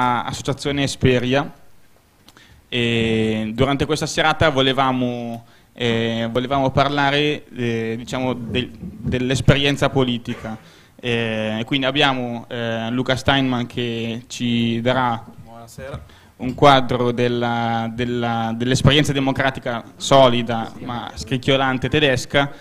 associazione Esperia, e durante questa serata volevamo parlare diciamo dell'esperienza politica. Quindi abbiamo Luca Steinman che ci darà un quadro dell'esperienza democratica solida ma scricchiolante tedesca,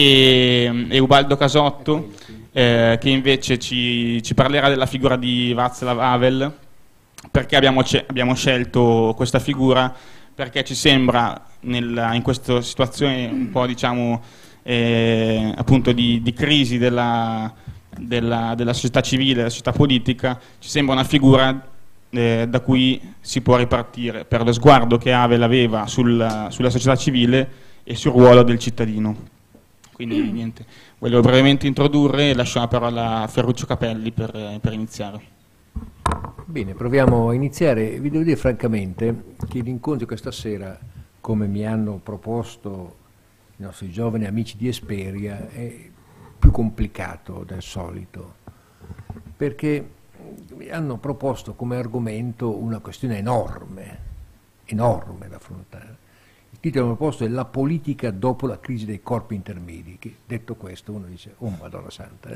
e Ubaldo Casotto che invece ci parlerà della figura di Václav Havel. Perché abbiamo scelto questa figura? Perché ci sembra in questa situazione un po' diciamo appunto di crisi della società civile, della società politica, ci sembra una figura da cui si può ripartire per lo sguardo che Havel aveva sulla società civile e sul ruolo del cittadino. Quindi niente, voglio brevemente introdurre e lascio la parola a Ferruccio Capelli per iniziare. Bene, proviamo a iniziare. Vi devo dire francamente che l'incontro questa sera, come mi hanno proposto i nostri giovani amici di Esperia, è più complicato del solito, perché mi hanno proposto come argomento una questione enorme da affrontare. Il titolo che hanno proposto è La politica dopo la crisi dei corpi intermedi, che detto questo uno dice, oh Madonna Santa,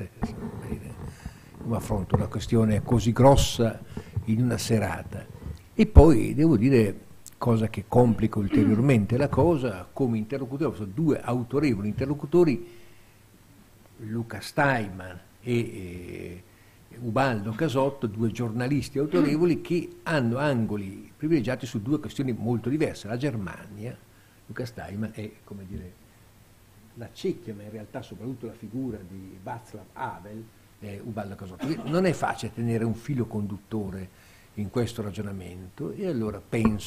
come affronto una questione così grossa in una serata. E poi devo dire, cosa che complica ulteriormente la cosa, come interlocutore, sono due autorevoli interlocutori, Luca Steinman e Ubaldo Casotto, due giornalisti autorevoli che hanno angoli privilegiati su due questioni molto diverse. La Germania, Luca Steinman è, come dire, la Cecchia, ma in realtà soprattutto la figura di Václav Havel, Ubaldo Casotto. Non è facile tenere un filo conduttore in questo ragionamento, e allora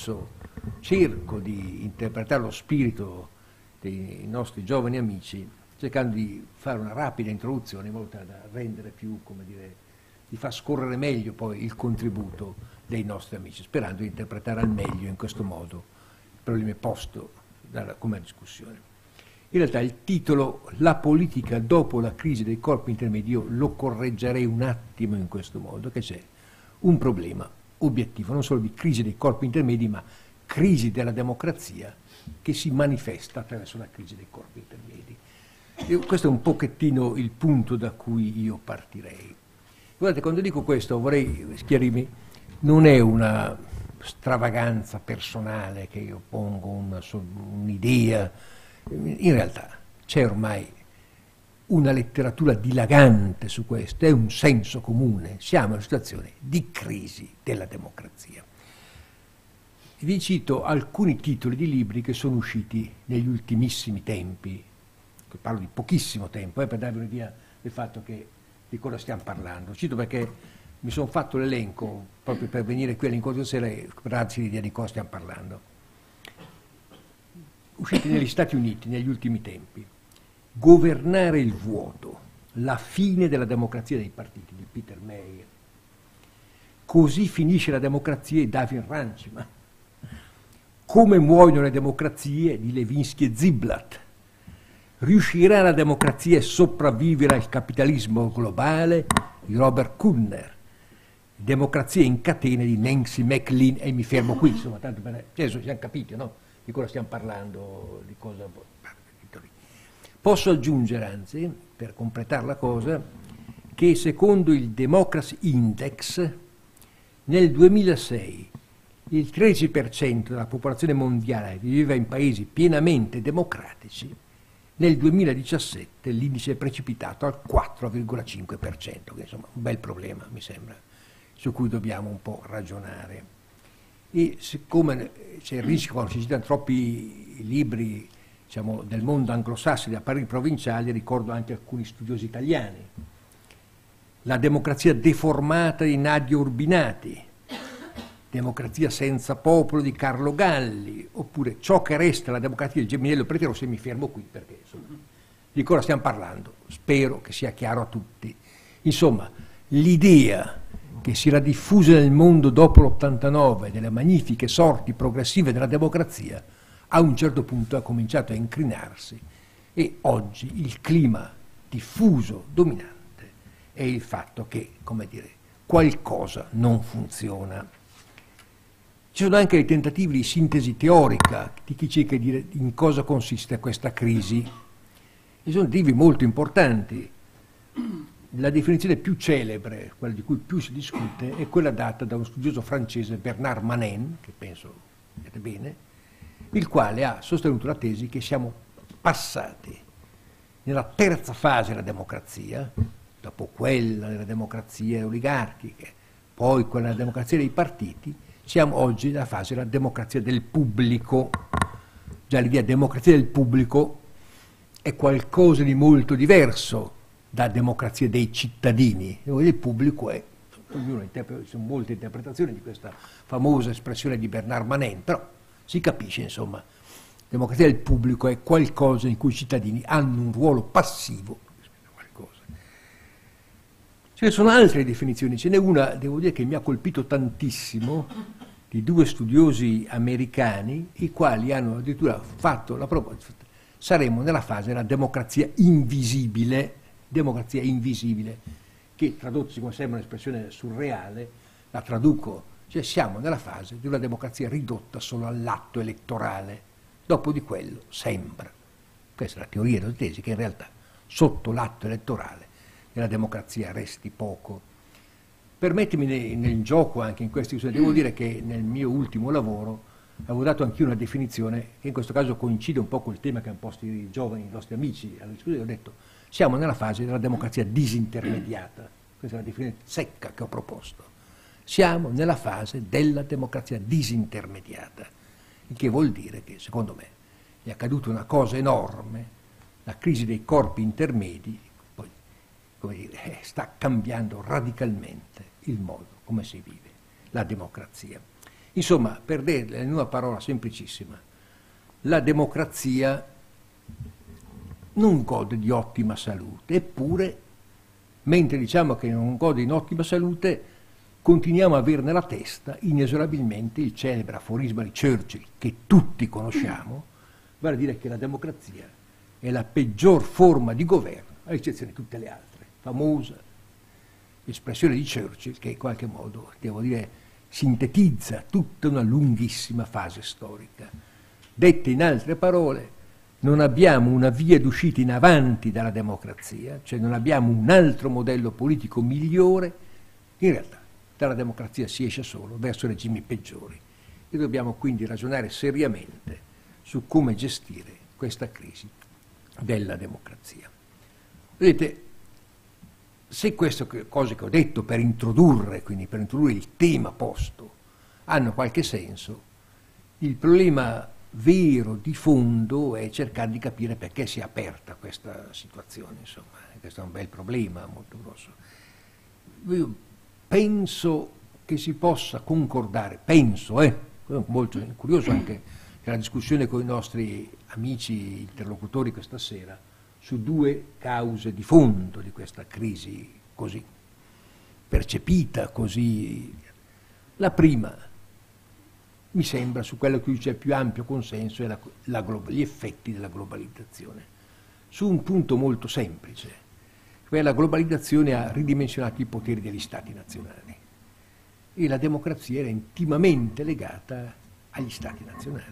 cerco di interpretare lo spirito dei nostri giovani amici, cercando di fare una rapida introduzione in modo tale da rendere più, come dire, di far scorrere meglio poi il contributo dei nostri amici, sperando di interpretare al meglio in questo modo il problema posto come discussione. In realtà il titolo La politica dopo la crisi dei corpi intermedi, io lo correggerei un attimo in questo modo, che c'è un problema obiettivo, non solo di crisi dei corpi intermedi, ma crisi della democrazia che si manifesta attraverso la crisi dei corpi intermedi. Questo è un pochettino il punto da cui io partirei. Guardate, quando dico questo vorrei chiarirmi, non è una stravaganza personale che io pongo, un'idea. In realtà c'è ormai una letteratura dilagante su questo, è un senso comune, siamo in una situazione di crisi della democrazia. Vi cito alcuni titoli di libri che sono usciti negli ultimissimi tempi, parlo di pochissimo tempo, per darvi un'idea del fatto che di cosa stiamo parlando. Cito perché mi sono fatto l'elenco proprio per venire qui all'incontro di sera e per darsi l'idea di cosa stiamo parlando. Usciti negli Stati Uniti negli ultimi tempi, Governare il vuoto, la fine della democrazia dei partiti, di Peter Mayer. Così finisce la democrazia di David Ranchman. Come muoiono le democrazie, di Levinsky e Ziblatt. Riuscirà la democrazia a sopravvivere al capitalismo globale, di Robert Kuttner. Democrazia in catene, di Nancy MacLean, e mi fermo qui, insomma, tanto per adesso siamo capiti, no? Di cosa stiamo parlando, di cosa. Posso aggiungere, anzi, per completare la cosa, che secondo il Democracy Index nel 2006 il 13% della popolazione mondiale viveva in paesi pienamente democratici, nel 2017 l'indice è precipitato al 4,5%, che insomma un bel problema, mi sembra, su cui dobbiamo un po' ragionare. E siccome c'è il rischio, quando si citano troppi libri, diciamo, del mondo anglosassone, a pareri provinciali, ricordo anche alcuni studiosi italiani. La democrazia deformata di Nadia Urbinati, Democrazia senza popolo di Carlo Galli, oppure Ciò che resta la democrazia di Geminello Pretero, se mi fermo qui, perché insomma, di cosa stiamo parlando? Spero che sia chiaro a tutti. Insomma, l'idea che si era diffusa nel mondo dopo l'89 delle magnifiche sorti progressive della democrazia, a un certo punto ha cominciato a incrinarsi, e oggi il clima diffuso, dominante, è il fatto che, come dire, qualcosa non funziona. Ci sono anche dei tentativi di sintesi teorica di chi cerca di dire in cosa consiste questa crisi. Ci sono tentativi molto importanti. La definizione più celebre, quella di cui più si discute, è quella data da uno studioso francese, Bernard Manin, che penso sapete bene, il quale ha sostenuto la tesi che siamo passati nella terza fase della democrazia, dopo quella delle democrazie oligarchiche, poi quella della democrazia dei partiti, siamo oggi nella fase della democrazia del pubblico. Già l'idea di democrazia del pubblico è qualcosa di molto diverso da democrazia dei cittadini. Il pubblico è, ci sono molte interpretazioni di questa famosa espressione di Bernard Manin, però si capisce, insomma, democrazia del pubblico è qualcosa in cui i cittadini hanno un ruolo passivo. Ce ne sono altre definizioni, ce n'è una, devo dire, che mi ha colpito tantissimo, di due studiosi americani, i quali hanno addirittura fatto la proposta, saremo nella fase della democrazia invisibile, che tradotto come sembra un'espressione surreale, la traduco, cioè siamo nella fase di una democrazia ridotta solo all'atto elettorale, dopo di quello sembra, questa è la teoria della tesi, che in realtà sotto l'atto elettorale nella democrazia resti poco. Permettimi nel gioco anche in questa discussione, devo dire che nel mio ultimo lavoro avevo dato anch'io una definizione che in questo caso coincide un po' col tema che hanno posto i giovani, i nostri amici alla discussione. Ho detto siamo nella fase della democrazia disintermediata, questa è la definizione secca che ho proposto. Siamo nella fase della democrazia disintermediata, il che vuol dire che secondo me è accaduta una cosa enorme, la crisi dei corpi intermedi, come dire, sta cambiando radicalmente il modo come si vive la democrazia. Insomma, per dirla in una parola semplicissima, la democrazia non gode di ottima salute, eppure, mentre diciamo che non gode di ottima salute, continuiamo a avere nella testa inesorabilmente il celebre aforisma di Churchill, che tutti conosciamo, vale a dire che la democrazia è la peggior forma di governo, a eccezione di tutte le altre. Famosa espressione di Churchill che in qualche modo, devo dire, sintetizza tutta una lunghissima fase storica. Dette in altre parole, non abbiamo una via d'uscita in avanti dalla democrazia, cioè non abbiamo un altro modello politico migliore, in realtà dalla democrazia si esce solo verso regimi peggiori e dobbiamo quindi ragionare seriamente su come gestire questa crisi della democrazia. Vedete, se queste cose che ho detto per introdurre il tema posto hanno qualche senso, il problema vero di fondo è cercare di capire perché si è aperta questa situazione, insomma, questo è un bel problema molto grosso. Io penso che si possa concordare, sono molto curioso anche della discussione con i nostri amici interlocutori questa sera, su due cause di fondo di questa crisi così percepita, così. La prima, mi sembra, su quello che c'è più ampio consenso, è gli effetti della globalizzazione. Su un punto molto semplice, cioè la globalizzazione ha ridimensionato i poteri degli Stati nazionali e la democrazia era intimamente legata agli Stati nazionali.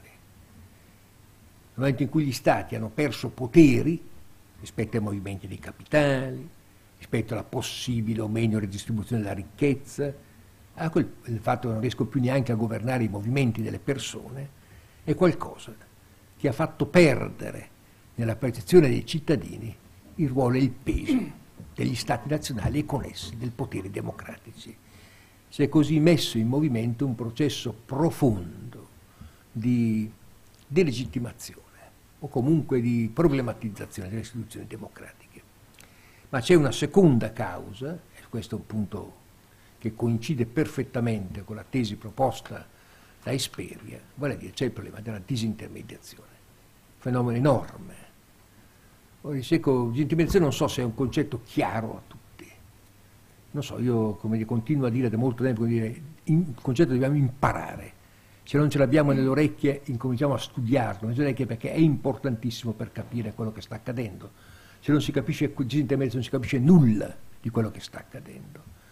Nel momento in cui gli Stati hanno perso poteri rispetto ai movimenti dei capitali, rispetto alla possibile o meno redistribuzione della ricchezza, il fatto che non riesco più neanche a governare i movimenti delle persone, è qualcosa che ha fatto perdere nella percezione dei cittadini il ruolo e il peso degli Stati nazionali e con essi dei poteri democratici. Si è così messo in movimento un processo profondo di delegittimazione o comunque di problematizzazione delle istituzioni democratiche. Ma c'è una seconda causa, e questo è un punto che coincide perfettamente con la tesi proposta da Esperia, vale a dire c'è il problema della disintermediazione, fenomeno enorme. Ora, disintermediazione non so se è un concetto chiaro a tutti, non so, io continuo a dire da molto tempo, il concetto dobbiamo imparare. Se non ce l'abbiamo nelle orecchie, incominciamo a studiarlo nelle orecchie perché è importantissimo per capire quello che sta accadendo. Se non si capisce disintermediazione, non si capisce nulla di quello che sta accadendo.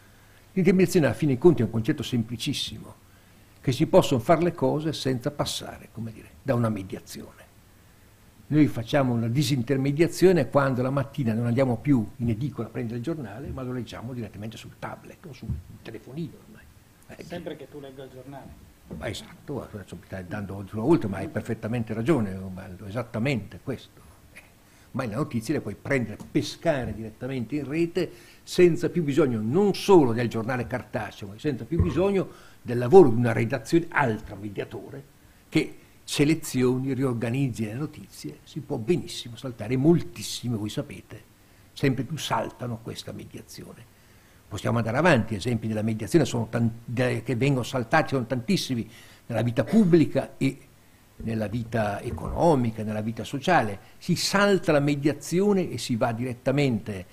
L'intermediazione, alla fine dei conti, è un concetto semplicissimo, che si possono fare le cose senza passare, come dire, da una mediazione. Noi facciamo una disintermediazione quando la mattina non andiamo più in edicola a prendere il giornale, ma lo leggiamo direttamente sul tablet o sul telefonino ormai. Sempre che tu legga il giornale. Esatto, adesso mi stai dando oltre, ma hai perfettamente ragione, Ubaldo, esattamente questo. Ma le notizie le puoi prendere, pescare direttamente in rete senza più bisogno non solo del giornale cartaceo, ma senza più bisogno del lavoro di una redazione, altro mediatore, che selezioni, riorganizzi le notizie. Si può benissimo saltare, moltissime, voi sapete, sempre più saltano questa mediazione. Possiamo andare avanti, esempi della mediazione che vengono saltati sono tantissimi nella vita pubblica e nella vita economica, nella vita sociale. Si salta la mediazione e si va direttamente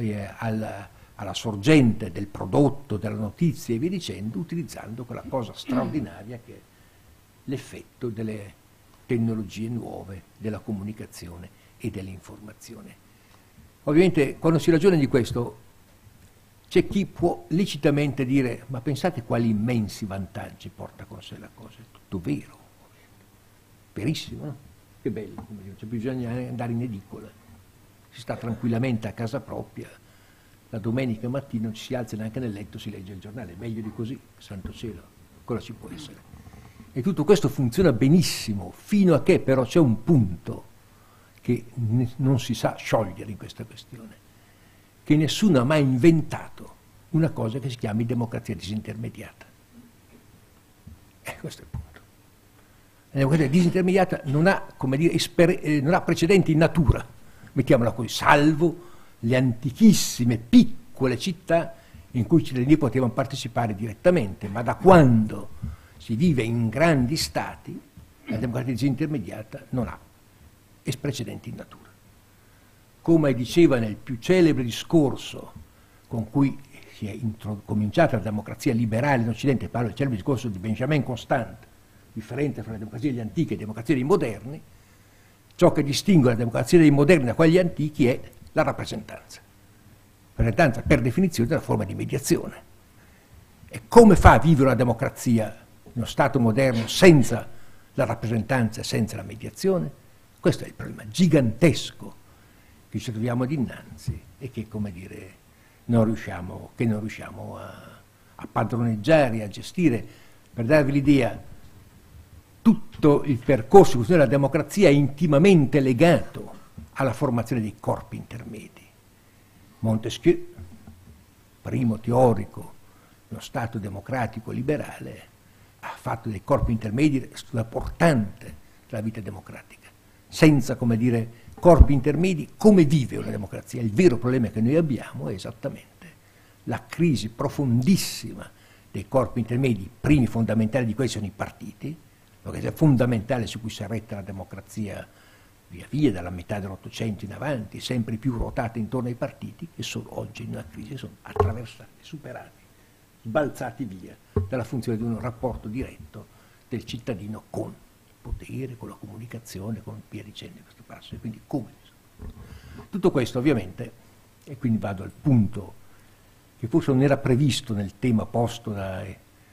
alla sorgente del prodotto, della notizia e via dicendo, utilizzando quella cosa straordinaria che è l'effetto delle tecnologie nuove, della comunicazione e dell'informazione. Ovviamente quando si ragiona di questo c'è chi può licitamente dire: ma pensate quali immensi vantaggi porta con sé la cosa. È tutto vero, verissimo, no? Che bello, non c'è bisogno di andare in edicola, si sta tranquillamente a casa propria, la domenica mattina non ci si alza neanche nel letto, si legge il giornale, meglio di così, santo cielo, cosa ci può essere? E tutto questo funziona benissimo, fino a che però c'è un punto che non si sa sciogliere in questa questione, che nessuno ha mai inventato una cosa che si chiami democrazia disintermediata. Questo è il punto. La democrazia disintermediata non ha, come dire, non ha precedenti in natura, mettiamola così, salvo le antichissime piccole città in cui i cittadini potevano partecipare direttamente, ma da quando si vive in grandi stati la democrazia disintermediata non ha precedenti in natura. Come diceva nel più celebre discorso con cui si è cominciata la democrazia liberale in Occidente, parlo del celebre discorso di Benjamin Constant, differenza fra le democrazie degli antichi e le democrazie dei moderni, ciò che distingue la democrazia dei moderni da quegli antichi è la rappresentanza. La rappresentanza per definizione è una forma di mediazione. E come fa a vivere una democrazia in uno Stato moderno senza la rappresentanza e senza la mediazione? Questo è il problema gigantesco che ci troviamo dinanzi e che, come dire, non riusciamo a padroneggiare e a gestire. Per darvi l'idea, tutto il percorso della democrazia è intimamente legato alla formazione dei corpi intermedi. Montesquieu, primo teorico dello Stato democratico liberale, ha fatto dei corpi intermedi una portante della vita democratica. Senza, come dire, corpi intermedi, come vive una democrazia? Il vero problema che noi abbiamo è esattamente la crisi profondissima dei corpi intermedi. I primi fondamentali di questi sono i partiti, l'organizzazione fondamentale su cui si arretta la democrazia via via, dalla metà dell'Ottocento in avanti, sempre più ruotate intorno ai partiti, che sono oggi in una crisi, sono attraversati, superati, sbalzati via dalla funzione di un rapporto diretto del cittadino con il potere, con la comunicazione, con via dicendo questo passo. E quindi come? Tutto questo ovviamente, e quindi vado al punto che forse non era previsto nel tema posto da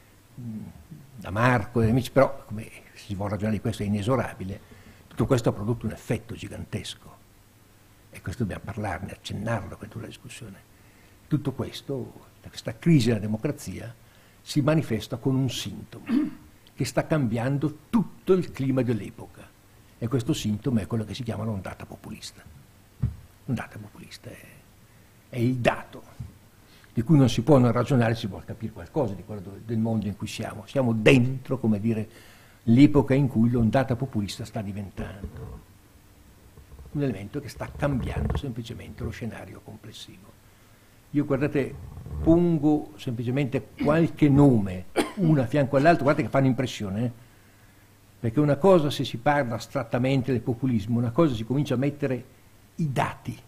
Marco e dagli amici, però come si vuole ragionare di questo è inesorabile. Tutto questo ha prodotto un effetto gigantesco e questo dobbiamo parlarne, accennarlo a questa discussione. Tutto questo, questa crisi della democrazia si manifesta con un sintomo che sta cambiando tutto il clima dell'epoca e questo sintomo è quello che si chiama l'ondata populista. L'ondata populista è il dato di cui non si può non ragionare, si vuole capire qualcosa di quello del mondo in cui siamo. Siamo dentro, come dire, l'epoca in cui l'ondata populista sta diventando un elemento che sta cambiando semplicemente lo scenario complessivo. Io, guardate, pongo semplicemente qualche nome, uno a fianco all'altro, guardate che fanno impressione, perché una cosa se si parla astrattamente del populismo, una cosa si comincia a mettere i dati,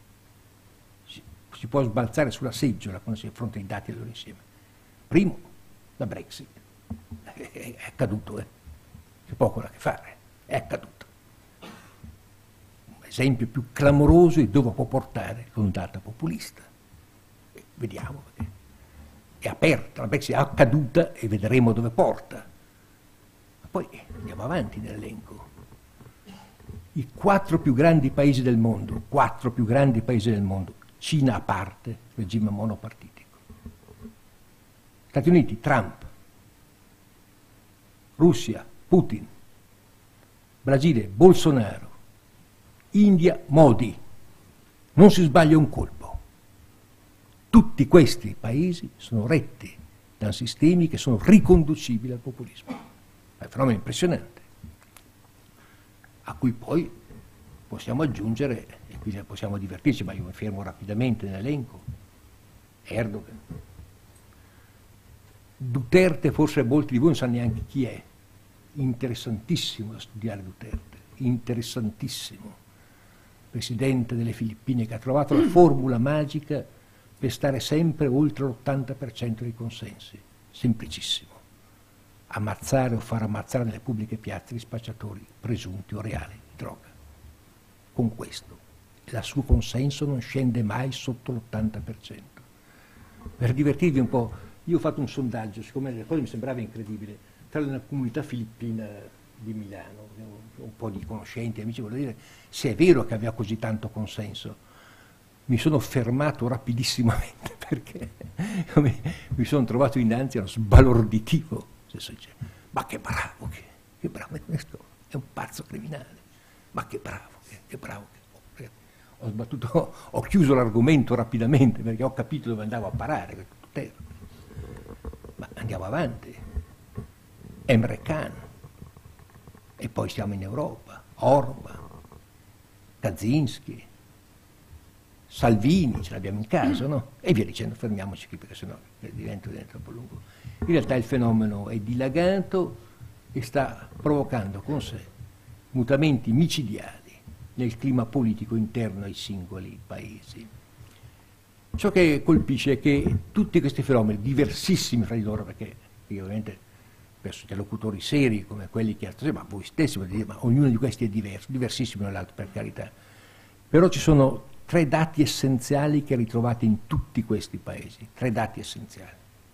si può sbalzare sulla seggiola quando si affronta i dati loro insieme. Primo, la Brexit, è accaduto, c'è poco da che fare, è accaduto. Un esempio più clamoroso di dove può portare l'ondata populista. Vediamo, perché è aperta, la Brexit è accaduta e vedremo dove porta. Ma poi andiamo avanti nell'elenco. I 4 più grandi paesi del mondo, Cina a parte, regime monopartitico. Stati Uniti, Trump. Russia, Putin. Brasile, Bolsonaro. India, Modi. Non si sbaglia un colpo. Tutti questi paesi sono retti da sistemi che sono riconducibili al populismo. È un fenomeno impressionante, a cui poi possiamo aggiungere, e qui possiamo divertirci, ma io mi fermo rapidamente nell'elenco, Erdogan. Duterte, forse molti di voi non sanno neanche chi è. Interessantissimo da studiare Duterte, interessantissimo. Presidente delle Filippine, che ha trovato la formula magica per stare sempre oltre l'80% dei consensi. Semplicissimo. Ammazzare o far ammazzare nelle pubbliche piazze gli spacciatori presunti o reali di droga. Con questo il suo consenso non scende mai sotto l'80%. Per divertirvi un po', io ho fatto un sondaggio, siccome la cosa mi sembrava incredibile, tra la comunità filippina di Milano, un po' di conoscenti, amici, voglio dire, se è vero che aveva così tanto consenso. Mi sono fermato rapidissimamente perché mi sono trovato innanzi a uno sbalorditivo. Ma che bravo, che bravo, questo è un pazzo criminale, ma che bravo, che bravo. Ho chiuso l'argomento rapidamente perché ho capito dove andavo a parare, ma andiamo avanti. Emre Khan, e poi siamo in Europa, Orban, Kaczynski, Salvini, ce l'abbiamo in casa, no? E via dicendo, fermiamoci qui perché sennò diventa troppo lungo. In realtà il fenomeno è dilagato e sta provocando con sé mutamenti micidiali nel clima politico interno ai singoli paesi. Ciò che colpisce è che tutti questi fenomeni, diversissimi fra di loro, perché io ovviamente penso interlocutori seri come quelli che altri, ma voi stessi, ma ognuno di questi è diverso, diversissimo dall'altro per carità, però ci sono 3 dati essenziali che ritrovate in tutti questi paesi, 3 dati essenziali.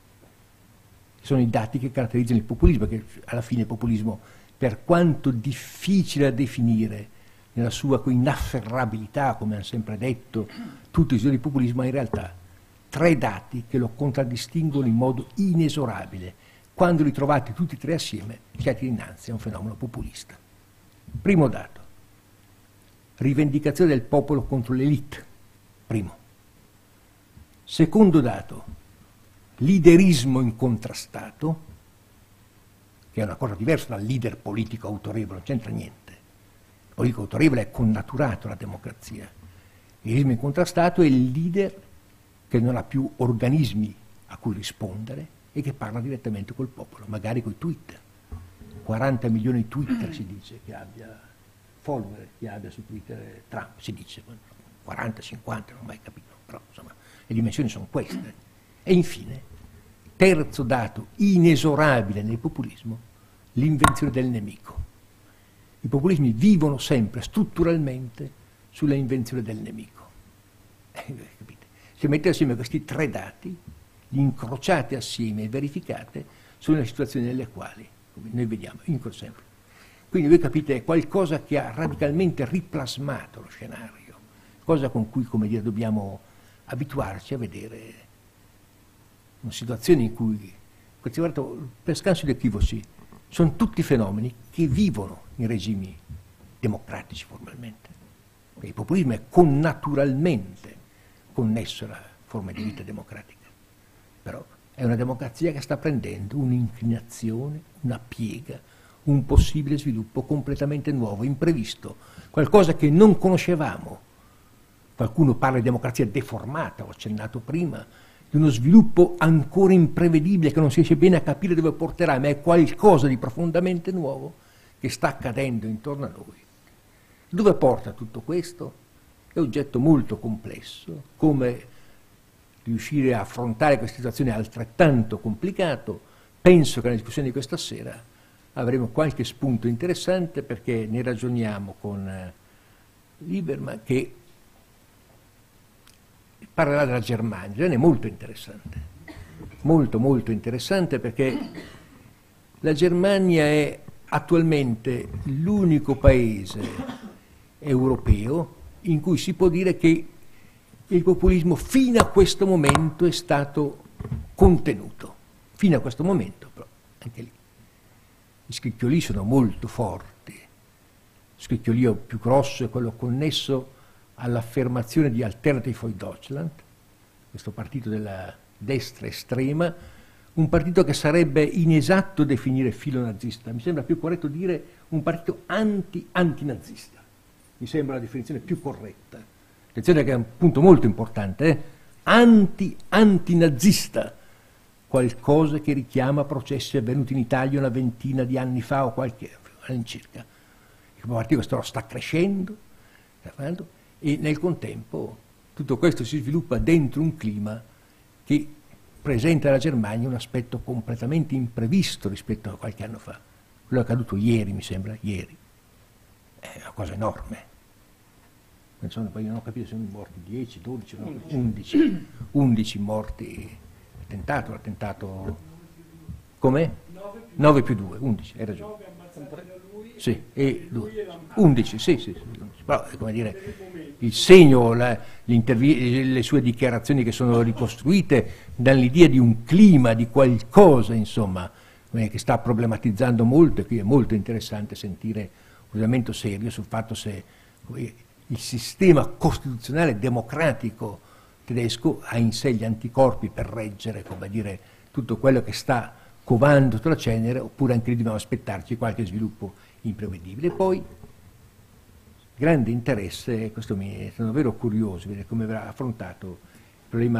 Sono i dati che caratterizzano il populismo, perché alla fine il populismo, per quanto difficile da definire nella sua inafferrabilità, come hanno sempre detto tutti i giorni di populismo, ha in realtà 3 dati che lo contraddistinguono in modo inesorabile. Quando li trovate tutti e 3 assieme, siete dinanzi a un fenomeno populista. Primo dato. Rivendicazione del popolo contro l'elite, primo. Secondo dato, leaderismo incontrastato, che è una cosa diversa dal leader politico autorevole, non c'entra niente. Il politico autorevole è connaturato alla democrazia. Il leaderismo incontrastato è il leader che non ha più organismi a cui rispondere e che parla direttamente col popolo, magari coi Twitter. 40 milioni di Twitter si dice che abbia follower che abbia su Twitter Trump, si dice 40, 50, non ho mai capito, però insomma le dimensioni sono queste. E infine, terzo dato inesorabile nel populismo, l'invenzione del nemico. I populismi vivono sempre strutturalmente sulla invenzione del nemico. Capite? Se mettete assieme questi 3 dati, li incrociate assieme e verificate, sono le situazioni nelle quali, come noi vediamo, sempre. Quindi voi capite, è qualcosa che ha radicalmente riplasmato lo scenario, cosa con cui, come dire, dobbiamo abituarci a vedere una situazione in cui, per scanso di equivoci, sono tutti fenomeni che vivono in regimi democratici formalmente. Perché il populismo è connaturalmente connesso alla forma di vita democratica, però è una democrazia che sta prendendo un'inclinazione, una piega, un possibile sviluppo completamente nuovo, imprevisto, qualcosa che non conoscevamo. Qualcuno parla di democrazia deformata, ho accennato prima, di uno sviluppo ancora imprevedibile che non si riesce bene a capire dove porterà, ma è qualcosa di profondamente nuovo che sta accadendo intorno a noi. Dove porta tutto questo? È un oggetto molto complesso, come riuscire a affrontare questa situazione è altrettanto complicato. Penso che nella discussione di questa sera avremo qualche spunto interessante perché ne ragioniamo con Lieberman che parlerà della Germania. È molto interessante. molto molto interessante, perché la Germania è attualmente l'unico paese europeo in cui si può dire che il populismo fino a questo momento è stato contenuto. Fino a questo momento, però, anche lì. Gli scricchiolii sono molto forti. Lo scricchiolio più grosso è quello connesso all'affermazione di Alternative für Deutschland, questo partito della destra estrema, un partito che sarebbe inesatto definire filonazista, mi sembra più corretto dire un partito antinazista, mi sembra la definizione più corretta. Attenzione che è un punto molto importante, antinazista, qualcosa che richiama processi avvenuti in Italia una ventina di anni fa o qualche all'incirca. Il partito sta crescendo, e nel contempo tutto questo si sviluppa dentro un clima che presenta alla Germania un aspetto completamente imprevisto rispetto a qualche anno fa. Quello è accaduto ieri, mi sembra, ieri. È una cosa enorme. Poi non ho capito se sono morti 10, 12, no, 11 morti. L'attentato com'è? 9 più 2, 11, hai ragione. Sì, e 11, sì. Però, come dire, il segno, le sue dichiarazioni che sono ricostruite dall'idea di un clima, di qualcosa, insomma, che sta problematizzando molto, e qui è molto interessante sentire un ragionamento serio sul fatto se il sistema costituzionale democratico tedesco ha in sé gli anticorpi per reggere, come dire, tutto quello che sta covando sulla cenere, oppure anche lì dobbiamo aspettarci qualche sviluppo imprevedibile. Poi, grande interesse, questo mi sono davvero curioso, vedere come verrà affrontato il problema,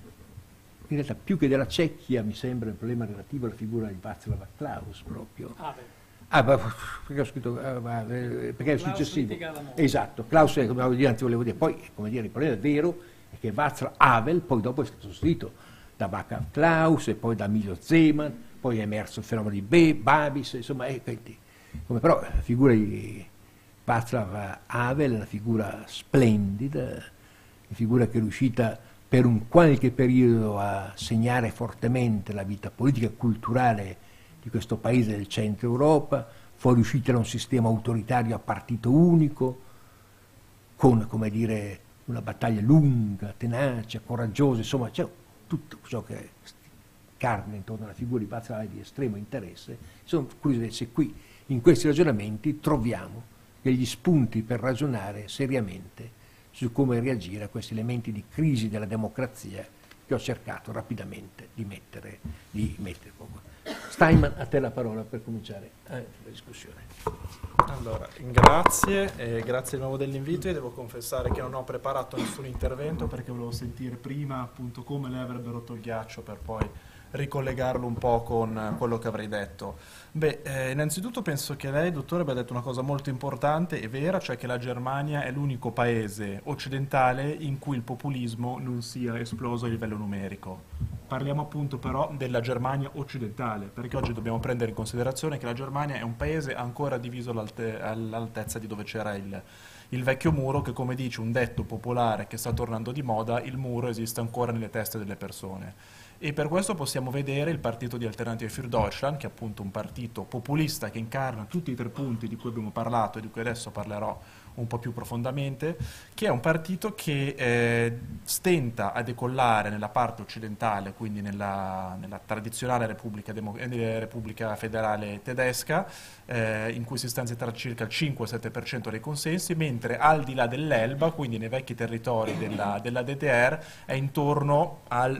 in realtà più che della Cecchia mi sembra il problema relativo alla figura di Václav Klaus proprio. Perché ho scritto, perché è successivo. Esatto, Klaus, anzi volevo dire, poi, come dire, il problema vero è che Václav Havel poi dopo è stato sostituito da Václav Klaus e poi da Miljo Zeman, poi è emerso il fenomeno di Babis, insomma, come però la figura di Václav Havel è una figura splendida, una figura che è riuscita per un qualche periodo a segnare fortemente la vita politica e culturale di questo paese del centro Europa, fu riuscita da un sistema autoritario a partito unico, con, come dire, una battaglia lunga, tenace, coraggiosa, insomma c'è tutto ciò che è carne intorno alla figura di Václav Havel di estremo interesse. Sono curioso se qui, in questi ragionamenti, troviamo degli spunti per ragionare seriamente su come reagire a questi elementi di crisi della democrazia che ho cercato rapidamente di mettere poco. Steinman, a te la parola per cominciare la discussione. Allora, grazie di nuovo dell'invito. Io devo confessare che non ho preparato nessun intervento perché volevo sentire prima appunto come lei avrebbe rotto il ghiaccio per poi ricollegarlo un po' con quello che avrei detto. Innanzitutto penso che lei, dottore, abbia detto una cosa molto importante e vera, cioè che la Germania è l'unico paese occidentale in cui il populismo non sia esploso a livello numerico. Parliamo appunto però della Germania occidentale, perché oggi dobbiamo prendere in considerazione che la Germania è un paese ancora diviso all'altezza di dove c'era il vecchio muro, che, come dice un detto popolare che sta tornando di moda, il muro esiste ancora nelle teste delle persone. E per questo possiamo vedere il partito di Alternative für Deutschland, che è appunto un partito populista che incarna tutti i 3 punti di cui abbiamo parlato e di cui adesso parlerò un po' più profondamente, che è un partito che stenta a decollare nella parte occidentale, quindi nella tradizionale Repubblica Federale Tedesca, in cui si stanzia tra circa il 5-7% dei consensi, mentre al di là dell'Elba, quindi nei vecchi territori della DDR, è intorno al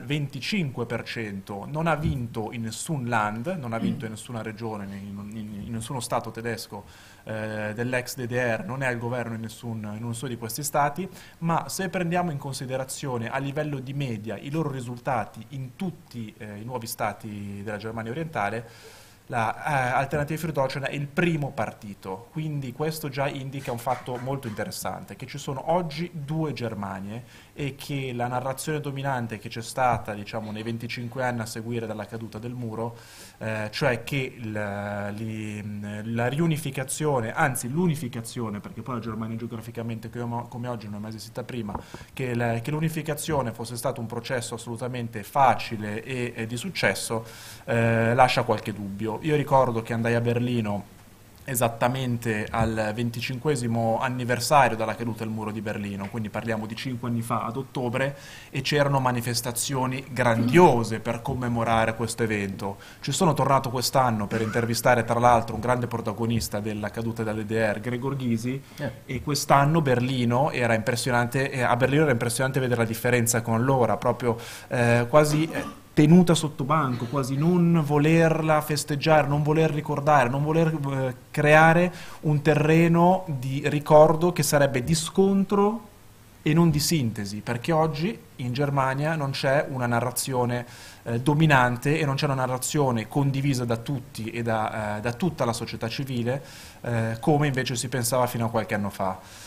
25%. Non ha vinto in nessun land, non ha vinto in nessuna regione, in nessuno stato tedesco dell'ex DDR, non è al governo in nessuno di questi stati, ma se prendiamo in considerazione a livello di media i loro risultati in tutti i nuovi stati della Germania orientale, Alternative für Deutschland è il primo partito, quindi questo già indica un fatto molto interessante, che ci sono oggi due Germanie e che la narrazione dominante che c'è stata, diciamo, nei 25 anni a seguire dalla caduta del muro, cioè che la riunificazione, anzi l'unificazione, perché poi la Germania geograficamente come oggi non è mai esistita prima, che l'unificazione fosse stato un processo assolutamente facile e di successo, lascia qualche dubbio. Io ricordo che andai a Berlino esattamente al 25esimo anniversario dalla caduta del muro di Berlino, quindi parliamo di 5 anni fa, ad ottobre, e c'erano manifestazioni grandiose per commemorare questo evento. Ci sono tornato quest'anno per intervistare tra l'altro un grande protagonista della caduta della DDR, Gregor Gysi, e quest'anno Berlino era impressionante, a Berlino era impressionante vedere la differenza con allora, proprio quasi tenuta sotto banco, quasi non volerla festeggiare, non voler ricordare, non voler creare un terreno di ricordo che sarebbe di scontro e non di sintesi, perché oggi in Germania non c'è una narrazione dominante e non c'è una narrazione condivisa da tutti e da tutta la società civile, come invece si pensava fino a qualche anno fa.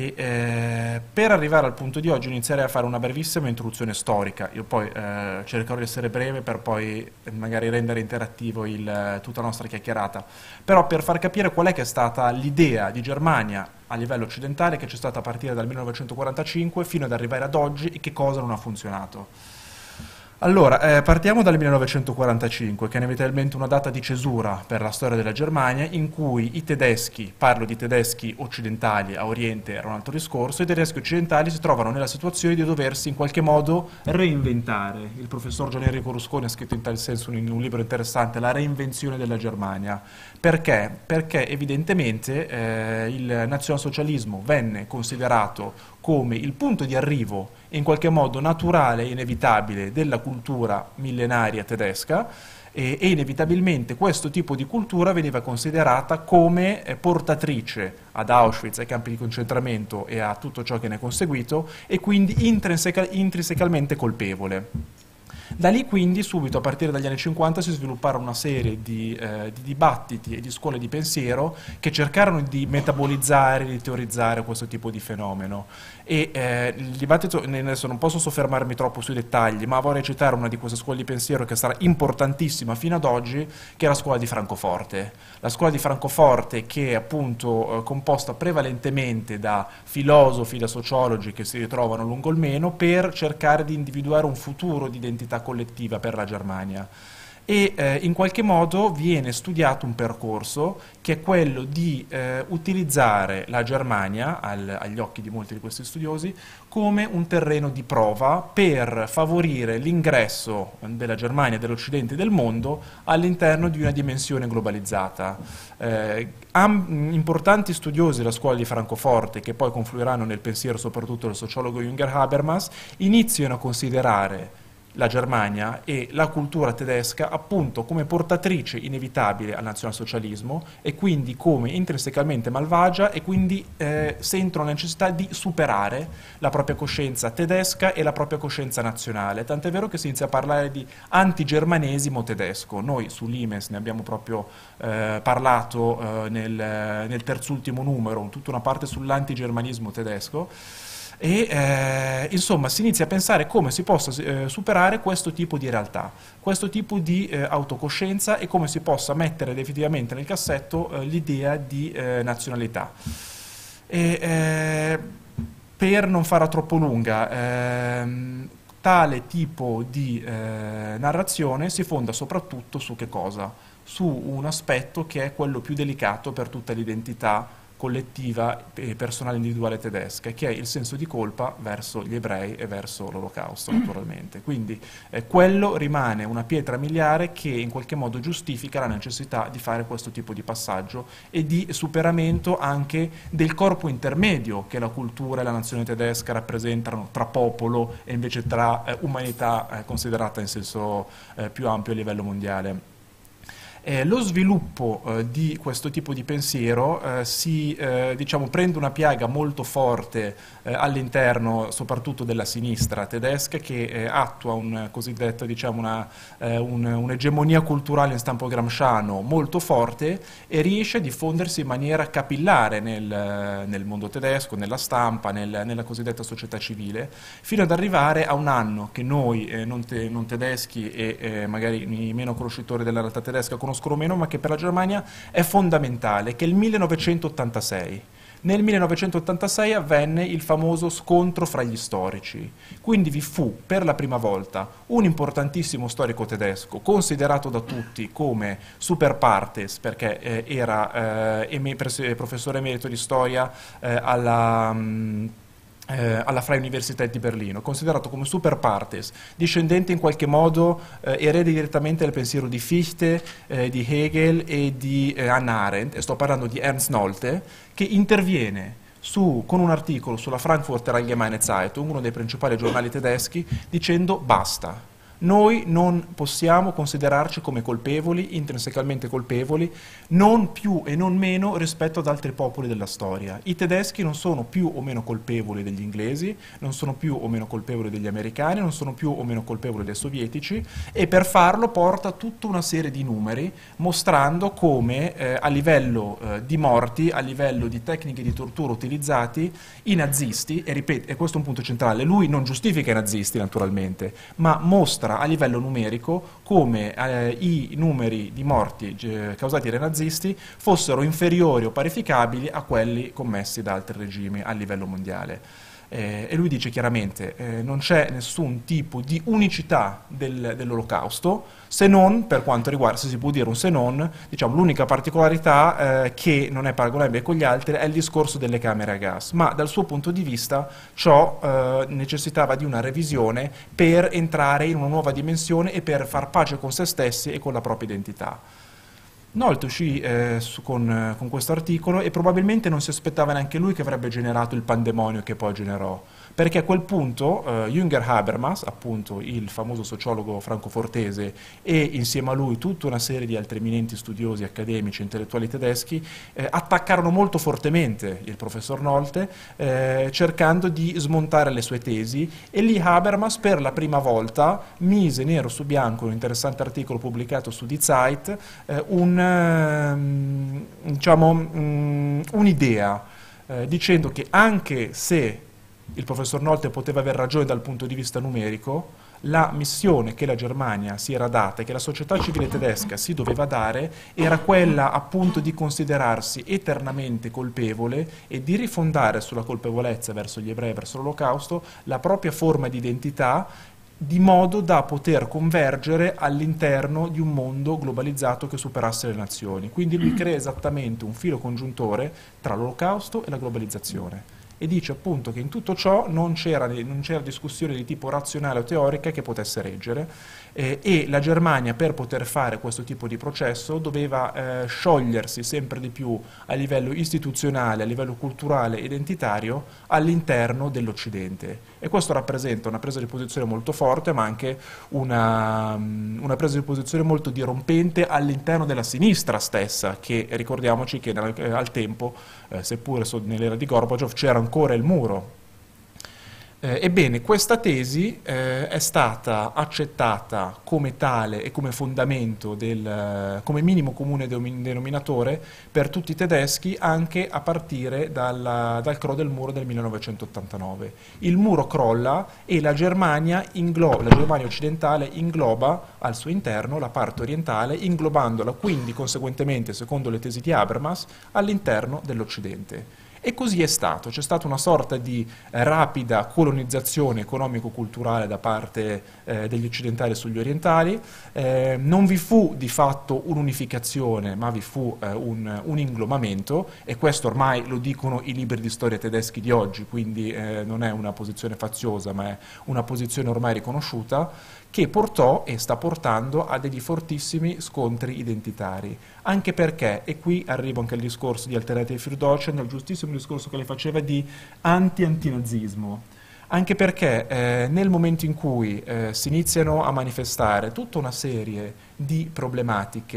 Per arrivare al punto di oggi inizierei a fare una brevissima introduzione storica. Io poi cercherò di essere breve per poi magari rendere interattivo tutta la nostra chiacchierata, però per far capire qual è che è stata l'idea di Germania a livello occidentale che c'è stata a partire dal 1945 fino ad arrivare ad oggi e che cosa non ha funzionato. Allora, partiamo dal 1945, che è inevitabilmente una data di cesura per la storia della Germania, in cui i tedeschi, parlo di tedeschi occidentali, a Oriente era un altro discorso, i tedeschi occidentali si trovano nella situazione di doversi in qualche modo reinventare. Il professor Gian Enrico Rusconi ha scritto in tal senso in un libro interessante, La reinvenzione della Germania. Perché? Perché evidentemente il nazionalsocialismo venne considerato come il punto di arrivo in qualche modo naturale e inevitabile della cultura millenaria tedesca e inevitabilmente questo tipo di cultura veniva considerata come portatrice ad Auschwitz, ai campi di concentramento e a tutto ciò che ne è conseguito e quindi intrinsecamente colpevole. Da lì quindi subito a partire dagli anni 50 si svilupparono una serie di dibattiti e di scuole di pensiero che cercarono di metabolizzare, di teorizzare questo tipo di fenomeno. E il dibattito, adesso non posso soffermarmi troppo sui dettagli, ma vorrei citare una di queste scuole di pensiero che sarà importantissima fino ad oggi, che è la scuola di Francoforte. La scuola di Francoforte che è appunto composta prevalentemente da filosofi, da sociologi che si ritrovano lungo il Meno per cercare di individuare un futuro di identità collettiva per la Germania. E in qualche modo viene studiato un percorso che è quello di utilizzare la Germania, agli occhi di molti di questi studiosi, come un terreno di prova per favorire l'ingresso della Germania, dell'Occidente e del mondo all'interno di una dimensione globalizzata. Importanti studiosi della scuola di Francoforte, che poi confluiranno nel pensiero soprattutto del sociologo Jünger Habermas, iniziano a considerare la Germania e la cultura tedesca appunto come portatrice inevitabile al nazionalsocialismo e quindi come intrinsecamente malvagia e quindi sentono la necessità di superare la propria coscienza tedesca e la propria coscienza nazionale, tant'è vero che si inizia a parlare di antigermanesimo tedesco. Noi su Limes ne abbiamo proprio parlato nel terzultimo numero, tutta una parte sull'antigermanismo tedesco. E insomma si inizia a pensare come si possa superare questo tipo di realtà, questo tipo di autocoscienza e come si possa mettere definitivamente nel cassetto l'idea di nazionalità. Per non farla troppo lunga, tale tipo di narrazione si fonda soprattutto su che cosa? Su un aspetto che è quello più delicato per tutta l'identità collettiva e personale individuale tedesca, che è il senso di colpa verso gli ebrei e verso l'Olocausto, naturalmente. Quindi quello rimane una pietra miliare che in qualche modo giustifica la necessità di fare questo tipo di passaggio e di superamento anche del corpo intermedio che la cultura e la nazione tedesca rappresentano tra popolo e invece tra umanità considerata in senso più ampio a livello mondiale. Lo sviluppo di questo tipo di pensiero diciamo, prende una piaga molto forte all'interno soprattutto della sinistra tedesca, che attua diciamo, un'egemonia culturale in stampo gramsciano molto forte e riesce a diffondersi in maniera capillare nel mondo tedesco, nella stampa, nella cosiddetta società civile, fino ad arrivare a un anno che noi non tedeschi e magari i meno conoscitori della realtà tedesca conoscono meno, ma che per la Germania è fondamentale, che è il 1986. Nel 1986 avvenne il famoso scontro fra gli storici, quindi vi fu per la prima volta un importantissimo storico tedesco, considerato da tutti come super partes, perché era professore emerito di storia alla Freie Universität di Berlino, considerato come super partes, discendente in qualche modo, erede direttamente del pensiero di Fichte, di Hegel e di Hannah Arendt, e sto parlando di Ernst Nolte, che interviene con un articolo sulla Frankfurter Allgemeine Zeitung, uno dei principali giornali tedeschi, dicendo basta. Noi non possiamo considerarci come colpevoli, intrinsecamente colpevoli, non più e non meno rispetto ad altri popoli della storia. I tedeschi non sono più o meno colpevoli degli inglesi, non sono più o meno colpevoli degli americani, non sono più o meno colpevoli dei sovietici, e per farlo porta tutta una serie di numeri mostrando come a livello di morti, a livello di tecniche di tortura utilizzati, i nazisti, e ripeto, e questo è un punto centrale, lui non giustifica i nazisti naturalmente, ma mostra a livello numerico come i numeri di morti causati dai nazisti fossero inferiori o parificabili a quelli commessi da altri regimi a livello mondiale. E lui dice chiaramente non c'è nessun tipo di unicità dell'Olocausto, se non, per quanto riguarda, se si può dire un se non, diciamo, l'unica particolarità che non è paragonabile con gli altri è il discorso delle camere a gas, ma dal suo punto di vista ciò necessitava di una revisione per entrare in una nuova dimensione e per far pace con se stessi e con la propria identità. Nolte uscì con questo articolo e probabilmente non si aspettava neanche lui che avrebbe generato il pandemonio che poi generò, perché a quel punto Jünger Habermas, appunto il famoso sociologo francofortese, e insieme a lui tutta una serie di altri eminenti studiosi, accademici, intellettuali tedeschi, attaccarono molto fortemente il professor Nolte, cercando di smontare le sue tesi, e lì Habermas per la prima volta mise nero su bianco in un interessante articolo pubblicato su Die Zeit un'idea, dicendo che anche se il professor Nolte poteva aver ragione dal punto di vista numerico, la missione che la Germania si era data e che la società civile tedesca si doveva dare era quella appunto di considerarsi eternamente colpevole e di rifondare sulla colpevolezza verso gli ebrei, verso l'Olocausto, la propria forma di identità, di modo da poter convergere all'interno di un mondo globalizzato che superasse le nazioni. Quindi lui crea esattamente un filo congiuntore tra l'Olocausto e la globalizzazione. E dice appunto che in tutto ciò non c'era discussione di tipo razionale o teorica che potesse reggere, e la Germania, per poter fare questo tipo di processo, doveva sciogliersi sempre di più a livello istituzionale, a livello culturale e identitario all'interno dell'Occidente. E questo rappresenta una presa di posizione molto forte, ma anche una presa di posizione molto dirompente all'interno della sinistra stessa, che ricordiamoci che al tempo, seppure nell'era di Gorbaciov, c'era ancora il muro. Ebbene, questa tesi è stata accettata come tale e come fondamento, come minimo comune denominatore per tutti i tedeschi, anche a partire dal crollo del muro del 1989. Il muro crolla e la Germania occidentale ingloba al suo interno la parte orientale, inglobandola quindi conseguentemente, secondo le tesi di Habermas, all'interno dell'Occidente. E così è stato, c'è stata una sorta di rapida colonizzazione economico-culturale da parte degli occidentali sugli orientali, non vi fu di fatto un'unificazione, ma vi fu un inglobamento, e questo ormai lo dicono i libri di storia tedeschi di oggi, quindi non è una posizione faziosa, ma è una posizione ormai riconosciuta, che portò e sta portando a degli fortissimi scontri identitari, anche perché, e qui arrivo anche al discorso di Alternative für Deutschland, al giustissimo discorso che lei faceva di antinazismo, anche perché nel momento in cui si iniziano a manifestare tutta una serie di problematiche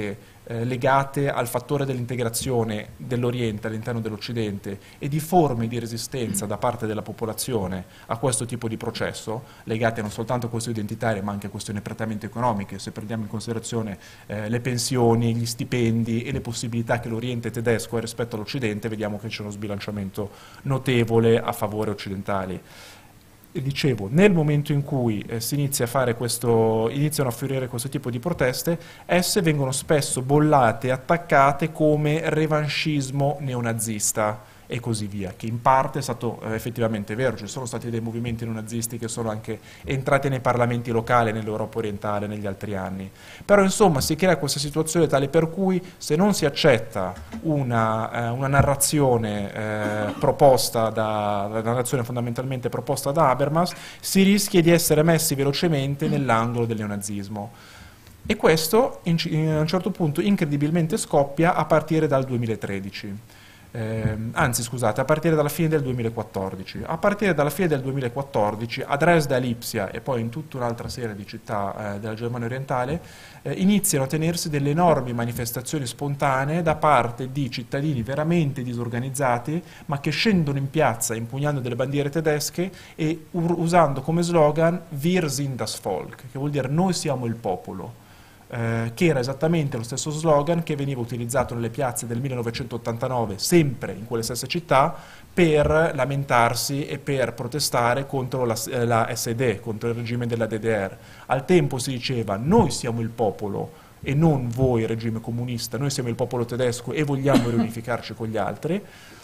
legate al fattore dell'integrazione dell'Oriente all'interno dell'Occidente e di forme di resistenza da parte della popolazione a questo tipo di processo, legate non soltanto a questioni identitarie ma anche a questioni prettamente economiche, se prendiamo in considerazione le pensioni, gli stipendi e le possibilità che l'Oriente tedesco ha rispetto all'Occidente, vediamo che c'è uno sbilanciamento notevole a favore occidentali. E dicevo, nel momento in cui si inizia a fare iniziano a fiorire questo tipo di proteste, esse vengono spesso bollate e attaccate come revanchismo neonazista e così via, che in parte è stato effettivamente vero. Ci sono stati dei movimenti neonazisti che sono anche entrati nei parlamenti locali nell'Europa orientale negli altri anni. Però insomma si crea questa situazione tale per cui se non si accetta una narrazione una narrazione fondamentalmente proposta da Habermas, si rischia di essere messi velocemente nell'angolo del neonazismo. E questo a un certo punto incredibilmente scoppia a partire dal 2013. Anzi scusate, a partire dalla fine del 2014. A partire dalla fine del 2014 a Dresda, a Lipsia e poi in tutta un'altra serie di città della Germania orientale iniziano a tenersi delle enormi manifestazioni spontanee da parte di cittadini veramente disorganizzati ma che scendono in piazza impugnando delle bandiere tedesche e usando come slogan Wir sind das Volk, che vuol dire noi siamo il popolo. Che era esattamente lo stesso slogan che veniva utilizzato nelle piazze del 1989, sempre in quelle stesse città, per lamentarsi e per protestare contro la SD, contro il regime della DDR. Al tempo si diceva noi siamo il popolo e non voi regime comunista, noi siamo il popolo tedesco e vogliamo riunificarci con gli altri.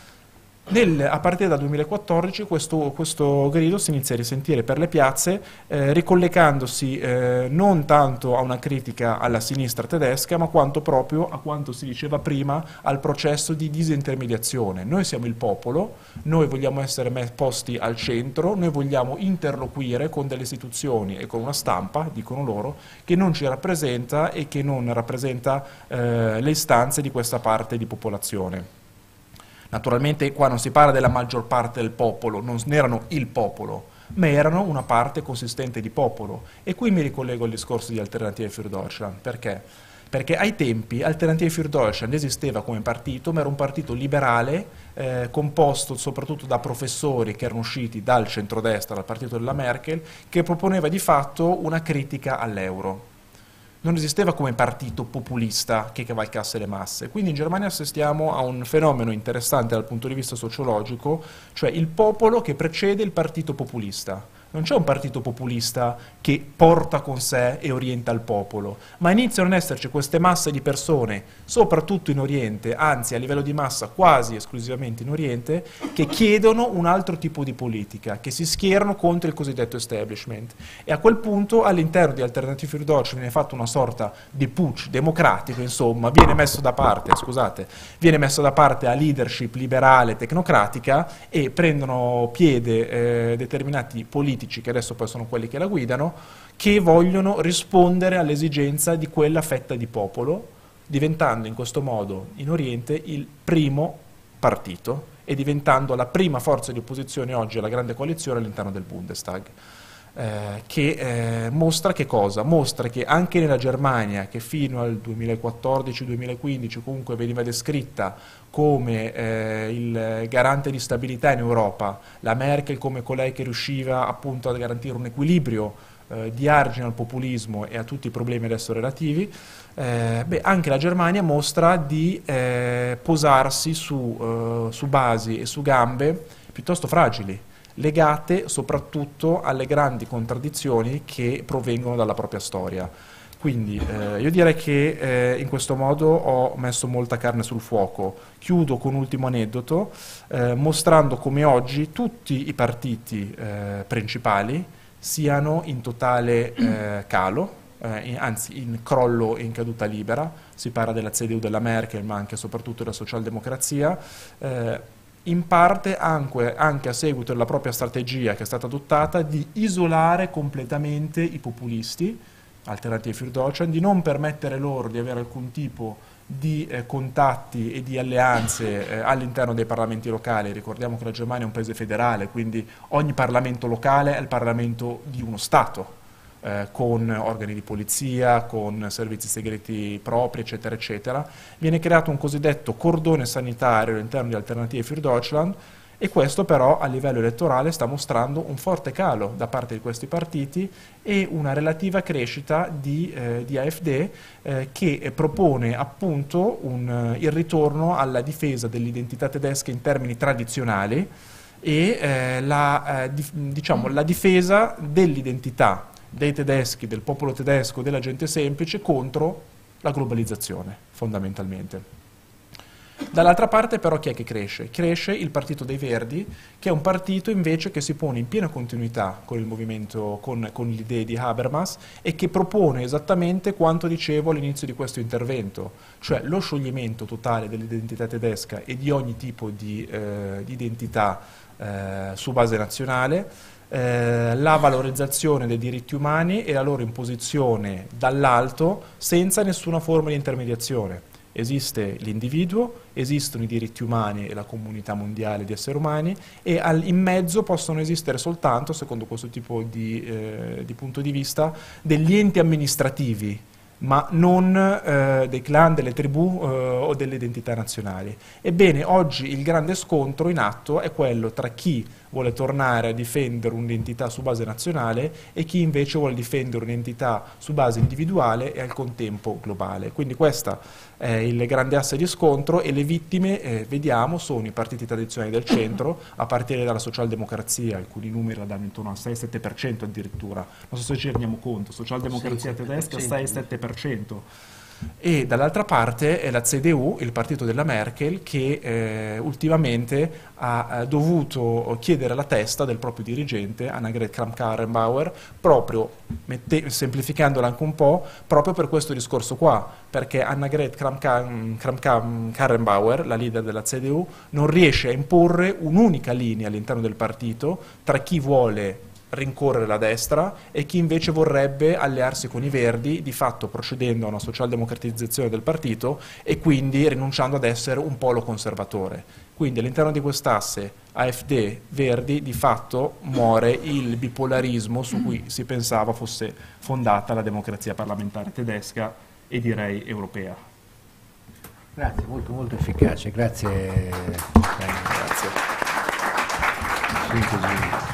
A partire dal 2014 questo grido si inizia a risentire per le piazze, ricollegandosi non tanto a una critica alla sinistra tedesca, ma quanto proprio a quanto si diceva prima, al processo di disintermediazione. Noi siamo il popolo, noi vogliamo essere posti al centro, noi vogliamo interloquire con delle istituzioni e con una stampa, dicono loro, che non ci rappresenta e che non rappresenta le istanze di questa parte di popolazione. Naturalmente qua non si parla della maggior parte del popolo, non erano il popolo, ma erano una parte consistente di popolo. E qui mi ricollego al discorso di Alternative für Deutschland. Perché? Perché ai tempi Alternative für Deutschland esisteva come partito, ma era un partito liberale, composto soprattutto da professori che erano usciti dal centrodestra, dal partito della Merkel, che proponeva di fatto una critica all'euro. Non esisteva come partito populista che cavalcasse le masse. Quindi in Germania assistiamo a un fenomeno interessante dal punto di vista sociologico, cioè il popolo che precede il partito populista. Non c'è un partito populista che porta con sé e orienta il popolo, ma iniziano ad esserci queste masse di persone, soprattutto in Oriente, anzi a livello di massa quasi esclusivamente in Oriente, che chiedono un altro tipo di politica, che si schierano contro il cosiddetto establishment. E a quel punto all'interno di Alternative für Deutschland viene fatta una sorta di putsch democratico, insomma, viene messo da parte la leadership liberale tecnocratica e prendono piede determinati politici, che adesso poi sono quelli che la guidano, che vogliono rispondere all'esigenza di quella fetta di popolo, diventando in questo modo in Oriente il primo partito e diventando la prima forza di opposizione oggi alla grande coalizione all'interno del Bundestag. Che mostra che cosa? Mostra che anche nella Germania, che fino al 2014-2015 comunque veniva descritta come il garante di stabilità in Europa, la Merkel come colei che riusciva appunto a garantire un equilibrio di argine al populismo e a tutti i problemi adesso relativi, anche la Germania mostra di posarsi su basi e su gambe piuttosto fragili, legate soprattutto alle grandi contraddizioni che provengono dalla propria storia. Quindi io direi che in questo modo ho messo molta carne sul fuoco. Chiudo con un ultimo aneddoto, mostrando come oggi tutti i partiti principali siano in totale calo, anzi in crollo e in caduta libera. Si parla della CDU della Merkel, ma anche e soprattutto della socialdemocrazia, in parte anche a seguito della propria strategia che è stata adottata di isolare completamente i populisti, Alternative für Deutschland, di non permettere loro di avere alcun tipo di contatti e di alleanze all'interno dei parlamenti locali. Ricordiamo che la Germania è un paese federale, quindi ogni parlamento locale è il parlamento di uno Stato. con organi di polizia, con servizi segreti propri, eccetera, eccetera. Viene creato un cosiddetto cordone sanitario all'interno di Alternative für Deutschland, e questo però a livello elettorale sta mostrando un forte calo da parte di questi partiti e una relativa crescita di AfD che propone appunto il ritorno alla difesa dell'identità tedesca in termini tradizionali e la difesa dell'identità dei tedeschi, del popolo tedesco, della gente semplice contro la globalizzazione fondamentalmente. Dall'altra parte però chi è che cresce? Cresce il Partito dei Verdi, che è un partito invece che si pone in piena continuità con il movimento, con le idee di Habermas, e che propone esattamente quanto dicevo all'inizio di questo intervento, cioè lo scioglimento totale dell'identità tedesca e di ogni tipo di identità su base nazionale, la valorizzazione dei diritti umani e la loro imposizione dall'alto senza nessuna forma di intermediazione. Esiste l'individuo, esistono i diritti umani e la comunità mondiale di esseri umani, e in mezzo possono esistere soltanto, secondo questo tipo di punto di vista, degli enti amministrativi, ma non dei clan, delle tribù o delle identità nazionali. Ebbene, oggi il grande scontro in atto è quello tra chi vuole tornare a difendere un'identità su base nazionale e chi invece vuole difendere un'identità su base individuale e al contempo globale. Quindi questo è il grande asse di scontro, e le vittime, vediamo, sono i partiti tradizionali del centro, a partire dalla socialdemocrazia, alcuni numeri la danno intorno al 6-7% addirittura, non so se ci rendiamo conto, socialdemocrazia tedesca 6-7%. E dall'altra parte è la CDU, il partito della Merkel, che ultimamente ha dovuto chiedere la testa del proprio dirigente, Annegret Kramp-Karrenbauer, proprio, semplificandola anche un po', proprio per questo discorso qua, perché Annegret Kramp-Karrenbauer, la leader della CDU, non riesce a imporre un'unica linea all'interno del partito tra chi vuole rincorrere la destra e chi invece vorrebbe allearsi con i Verdi, di fatto procedendo a una socialdemocratizzazione del partito e quindi rinunciando ad essere un polo conservatore. Quindi all'interno di quest'asse AfD-Verdi di fatto muore il bipolarismo su cui si pensava fosse fondata la democrazia parlamentare tedesca e direi europea. Grazie, molto molto efficace, grazie. Grazie. Sintesi.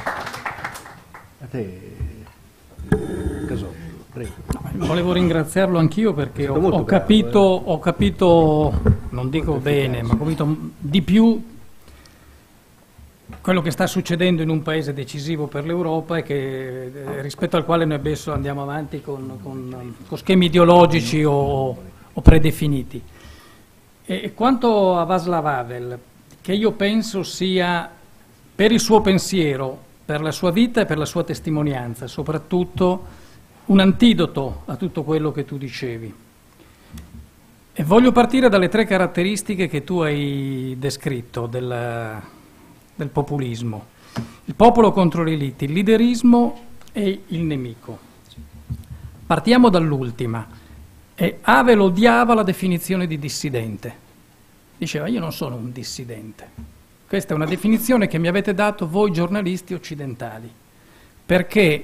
A te, Casotto, prego. Volevo ringraziarlo anch'io perché ho bravo, capito, non dico bene, ma ho capito di più quello che sta succedendo in un paese decisivo per l'Europa e che, rispetto al quale noi adesso andiamo avanti con schemi ideologici o predefiniti. E quanto a Václav Havel, che io penso sia, per il suo pensiero, per la sua vita e per la sua testimonianza, soprattutto un antidoto a tutto quello che tu dicevi. E voglio partire dalle 3 caratteristiche che tu hai descritto del populismo: il popolo contro l'elite, il leaderismo e il nemico. Partiamo dall'ultima. Havel odiava la definizione di dissidente. Diceva: io non sono un dissidente. Questa è una definizione che mi avete dato voi giornalisti occidentali, perché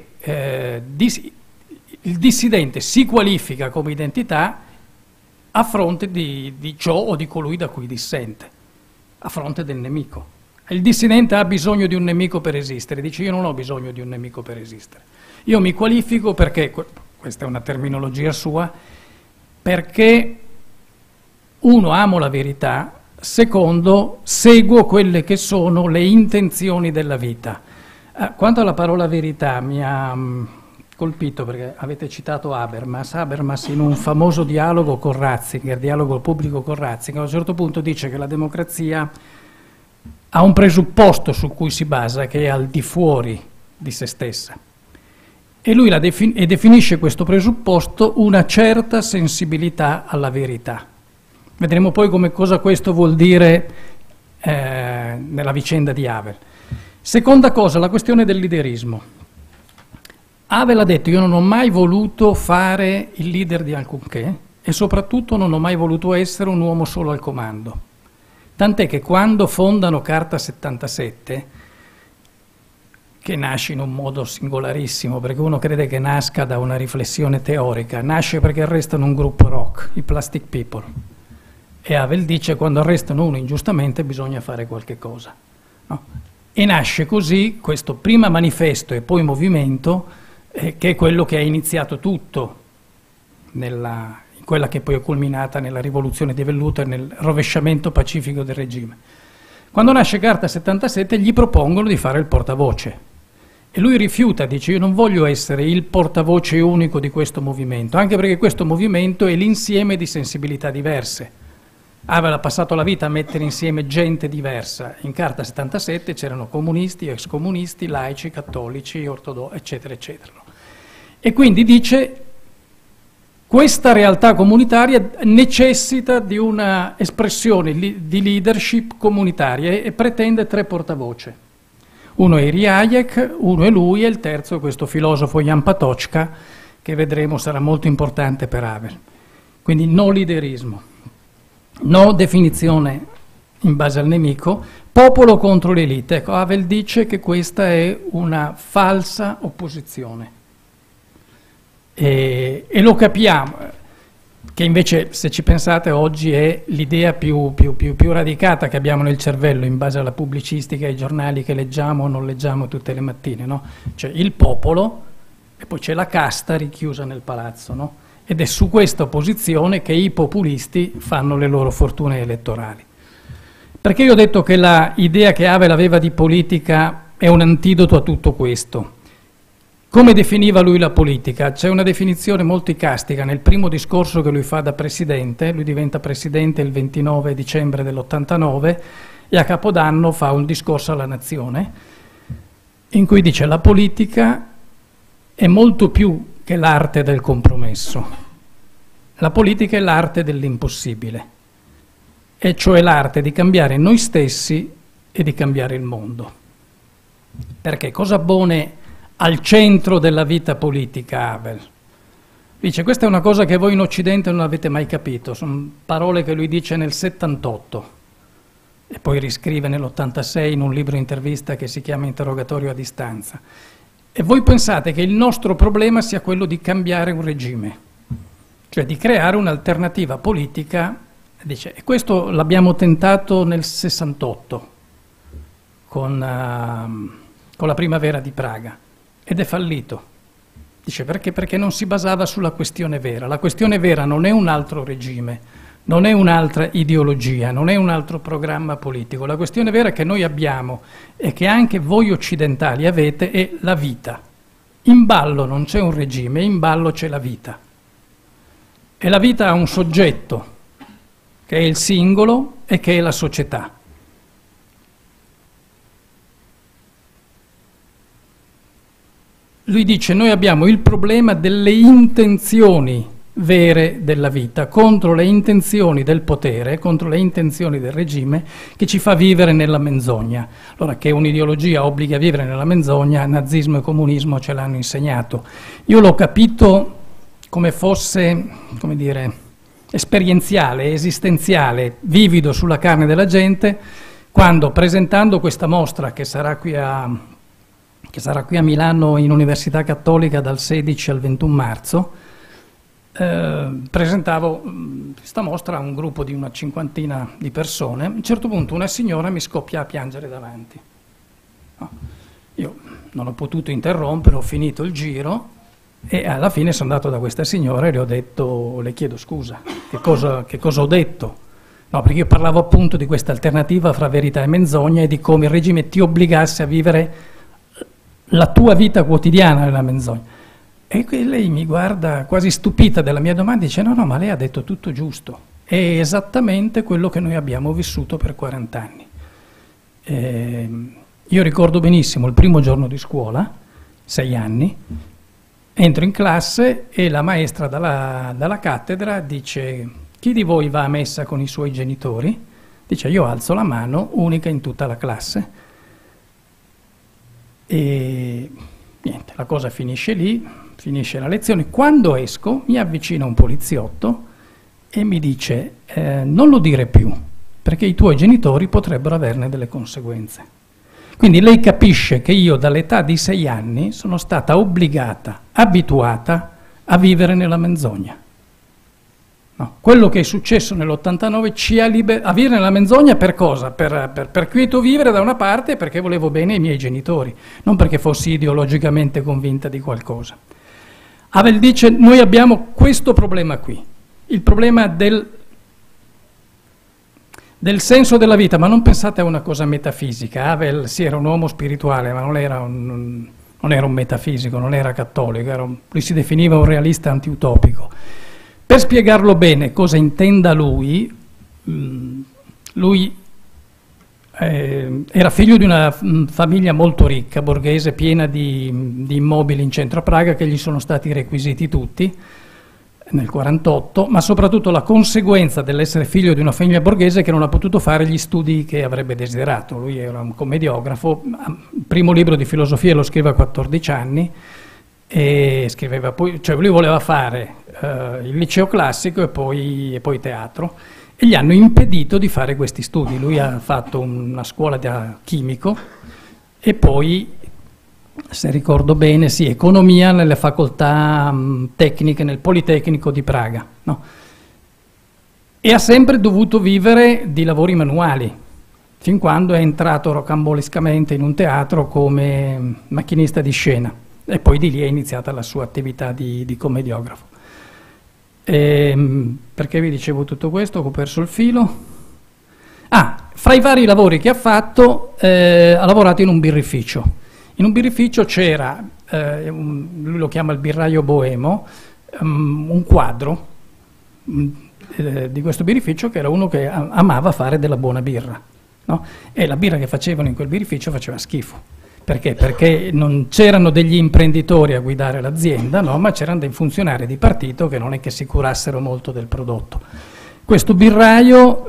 il dissidente si qualifica come identità a fronte di ciò o di colui da cui dissente, a fronte del nemico. Il dissidente ha bisogno di un nemico per esistere, dice: io non ho bisogno di un nemico per esistere. Io mi qualifico perché, questa è una terminologia sua, perché uno, amo la verità, secondo, seguo quelle che sono le intenzioni della vita. Quanto alla parola verità, mi ha colpito perché avete citato Habermas in un famoso dialogo con Ratzinger, dialogo pubblico con Ratzinger, a un certo punto dice che la democrazia ha un presupposto su cui si basa, che è al di fuori di se stessa. E lui definisce questo presupposto una certa sensibilità alla verità. Vedremo poi cosa questo vuol dire nella vicenda di Havel. Seconda cosa, la questione del leaderismo. Havel ha detto: io non ho mai voluto fare il leader di alcunché e soprattutto non ho mai voluto essere un uomo solo al comando. Tant'è che quando fondano Carta 77, che nasce in un modo singolarissimo, perché uno crede che nasca da una riflessione teorica, nasce perché arrestano un gruppo rock, i Plastic People, e Havel dice quando arrestano uno ingiustamente bisogna fare qualche cosa, no? E nasce così questo prima manifesto e poi movimento, che è quello che ha iniziato tutto in quella che poi è culminata nella rivoluzione di velluto e nel rovesciamento pacifico del regime. Quando nasce Carta 77 gli propongono di fare il portavoce e lui rifiuta, dice io non voglio essere il portavoce unico di questo movimento, anche perché questo movimento è l'insieme di sensibilità diverse. Aveva passato la vita a mettere insieme gente diversa. In Carta 77 c'erano comunisti, ex comunisti, laici, cattolici, ortodossi, eccetera, eccetera. E quindi dice questa realtà comunitaria necessita di una espressione di leadership comunitaria e pretende 3 portavoce. Uno è Iri Hayek, uno è lui e il terzo è questo filosofo Jan Patočka, che vedremo sarà molto importante per Havel. Quindi no leaderismo, no definizione in base al nemico, popolo contro l'elite. Ecco, Havel dice che questa è una falsa opposizione. E lo capiamo, che invece, se ci pensate, oggi è l'idea più radicata che abbiamo nel cervello in base alla pubblicistica, ai giornali che leggiamo o non leggiamo tutte le mattine, no? Cioè il popolo e poi c'è la casta richiusa nel palazzo, no? Ed è su questa opposizione che i populisti fanno le loro fortune elettorali. Perché io ho detto che l'idea che Havel aveva di politica è un antidoto a tutto questo. Come definiva lui la politica? C'è una definizione molto icastica nel primo discorso che lui fa da presidente. Lui diventa presidente il 29 dicembre dell'89 e a Capodanno fa un discorso alla nazione in cui dice la politica è molto più che l'arte del compromesso. La politica è l'arte dell'impossibile, e cioè l'arte di cambiare noi stessi e di cambiare il mondo. Perché cosa pone al centro della vita politica Havel? Dice, questa è una cosa che voi in Occidente non avete mai capito, sono parole che lui dice nel 78 e poi riscrive nell'86 in un libro intervista che si chiama Interrogatorio a distanza. E voi pensate che il nostro problema sia quello di cambiare un regime, cioè di creare un'alternativa politica. Dice, e questo l'abbiamo tentato nel 68 con la primavera di Praga. Ed è fallito. Dice perché? Perché non si basava sulla questione vera. La questione vera non è un altro regime, non è un'altra ideologia, non è un altro programma politico. La questione vera che noi abbiamo e che anche voi occidentali avete è la vita. In ballo non c'è un regime, in ballo c'è la vita. E la vita ha un soggetto, che è il singolo e che è la società. Lui dice, noi abbiamo il problema delle intenzioni vere della vita contro le intenzioni del potere, contro le intenzioni del regime che ci fa vivere nella menzogna. Allora, che un'ideologia obbliga a vivere nella menzogna, nazismo e comunismo ce l'hanno insegnato. Io l'ho capito come fosse, come dire, esperienziale, esistenziale, vivido sulla carne della gente, quando presentando questa mostra che sarà qui a Milano in Università Cattolica dal 16 al 21 marzo, presentavo questa mostra a un gruppo di una 50 di persone. A un certo punto una signora mi scoppia a piangere davanti. No. Io non ho potuto interrompere, ho finito il giro e alla fine sono andato da questa signora e le ho detto, le chiedo scusa, che cosa ho detto? No, perché io parlavo appunto di questa alternativa fra verità e menzogna e di come il regime ti obbligasse a vivere la tua vita quotidiana nella menzogna. E lei mi guarda quasi stupita della mia domanda e dice no, ma lei ha detto tutto giusto, è esattamente quello che noi abbiamo vissuto per 40 anni. Io ricordo benissimo il primo giorno di scuola, 6 anni, entro in classe e la maestra dalla cattedra dice chi di voi va a messa con i suoi genitori? Dice io alzo la mano, unica in tutta la classe. E niente, la cosa finisce lì, finisce la lezione. Quando esco mi avvicina un poliziotto e mi dice non lo dire più, perché i tuoi genitori potrebbero averne delle conseguenze. Quindi lei capisce che io dall'età di 6 anni sono stata obbligata, abituata a vivere nella menzogna. No, quello che è successo nell'89 ci ha a vivere nella menzogna per cosa? Per quieto vivere da una parte, perché volevo bene ai miei genitori, non perché fossi ideologicamente convinta di qualcosa. Havel dice: noi abbiamo questo problema qui, il problema del senso della vita, ma non pensate a una cosa metafisica. Havel sì, era un uomo spirituale, ma non era un metafisico, non era cattolico, lui si definiva un realista antiutopico. Per spiegarlo bene cosa intenda lui era figlio di una famiglia molto ricca, borghese, piena di immobili in centro a Praga, che gli sono stati requisiti tutti nel 48, ma soprattutto la conseguenza dell'essere figlio di una famiglia borghese che non ha potuto fare gli studi che avrebbe desiderato. Lui era un commediografo, il primo libro di filosofia lo scrive a 14 anni, e scriveva poi, cioè lui voleva fare il liceo classico e poi teatro, e gli hanno impedito di fare questi studi. Lui ha fatto una scuola da chimico e poi, se ricordo bene, sì, economia nelle facoltà tecniche, nel Politecnico di Praga, no? E ha sempre dovuto vivere di lavori manuali, fin quando è entrato rocambolescamente in un teatro come macchinista di scena, e poi di lì è iniziata la sua attività di commediografo. Perché vi dicevo tutto questo? Ho perso il filo. Fra i vari lavori che ha fatto, ha lavorato in un birrificio. In un birrificio c'era, lui lo chiama il birraio boemo, un quadro di questo birrificio, che era uno che amava fare della buona birra, no? E la birra che facevano in quel birrificio faceva schifo. Perché? Perché non c'erano degli imprenditori a guidare l'azienda, no? Ma c'erano dei funzionari di partito che non è che si curassero molto del prodotto. Questo birraio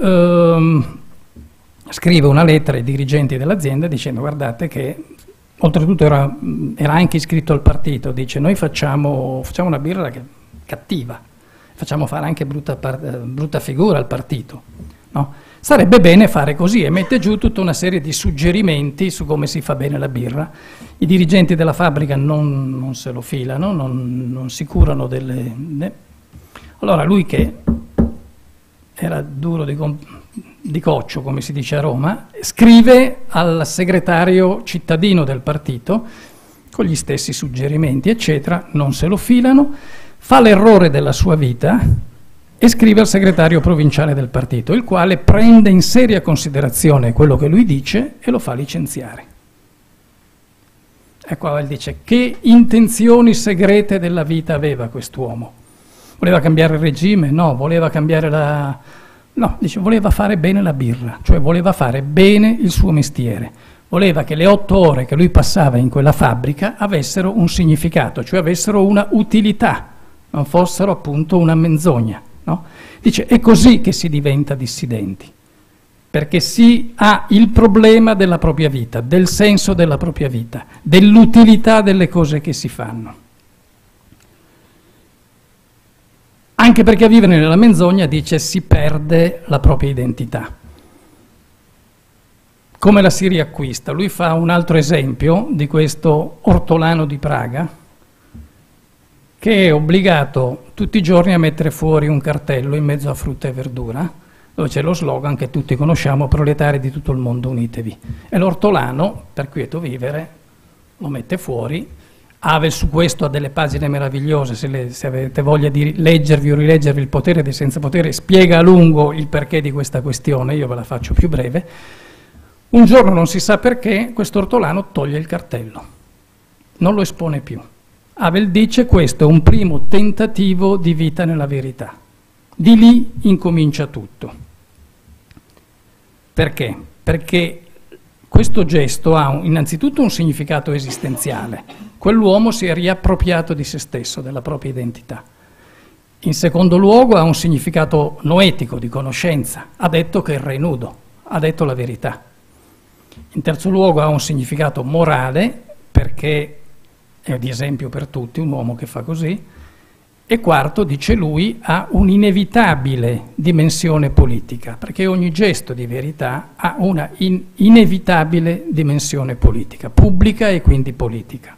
scrive una lettera ai dirigenti dell'azienda dicendo: guardate che, oltretutto era anche iscritto al partito, dice: noi facciamo una birra cattiva, facciamo fare anche brutta figura al partito, no? Sarebbe bene fare così, e mette giù tutta una serie di suggerimenti su come si fa bene la birra. I dirigenti della fabbrica non se lo filano, non si curano Allora lui, che era duro di coccio, come si dice a Roma, scrive al segretario cittadino del partito con gli stessi suggerimenti, eccetera, non se lo filano, fa l'errore della sua vita e scrive al segretario provinciale del partito, il quale prende in seria considerazione quello che lui dice e lo fa licenziare. Ecco, Havel dice: che intenzioni segrete della vita aveva quest'uomo? Voleva cambiare il regime? No. Voleva cambiare No, dice, voleva fare bene la birra, cioè voleva fare bene il suo mestiere. Voleva che le 8 ore che lui passava in quella fabbrica avessero un significato, cioè avessero una utilità, non fossero appunto una menzogna. No? Dice: è così che si diventa dissidenti, perché si ha il problema della propria vita, del senso della propria vita, dell'utilità delle cose che si fanno. Anche perché a vivere nella menzogna, dice, si perde la propria identità. Come la si riacquista? Lui fa un altro esempio di questo ortolano di Praga, che è obbligato tutti i giorni a mettere fuori un cartello in mezzo a frutta e verdura, dove c'è lo slogan che tutti conosciamo: proletari di tutto il mondo, unitevi. E l'ortolano, per quieto vivere, lo mette fuori. Havel su questo ha delle pagine meravigliose, se avete voglia di leggervi o rileggervi Il potere dei senza potere, spiega a lungo il perché di questa questione, io ve la faccio più breve. Un giorno, non si sa perché, questo ortolano toglie il cartello, non lo espone più. Havel dice: questo è un primo tentativo di vita nella verità. Di lì incomincia tutto. Perché? Perché questo gesto ha innanzitutto un significato esistenziale. Quell'uomo si è riappropriato di se stesso, della propria identità. In secondo luogo ha un significato noetico, di conoscenza. Ha detto che il re è nudo, ha detto la verità. In terzo luogo ha un significato morale, perché è di esempio per tutti un uomo che fa così. E quarto, dice lui, ha un'inevitabile dimensione politica, perché ogni gesto di verità ha una inevitabile dimensione politica, pubblica e quindi politica.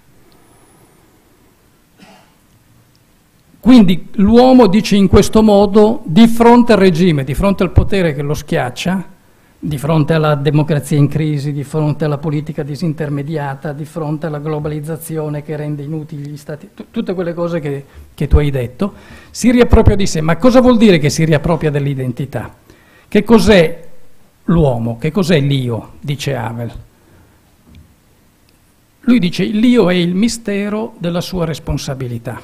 Quindi l'uomo dice in questo modo, di fronte al regime, di fronte al potere che lo schiaccia, di fronte alla democrazia in crisi, di fronte alla politica disintermediata, di fronte alla globalizzazione che rende inutili gli stati, tutte quelle cose che tu hai detto, si riappropria di sé. Ma cosa vuol dire che si riappropria dell'identità? Che cos'è l'uomo? Che cos'è l'io? Dice Havel. Lui dice l'io è il mistero della sua responsabilità.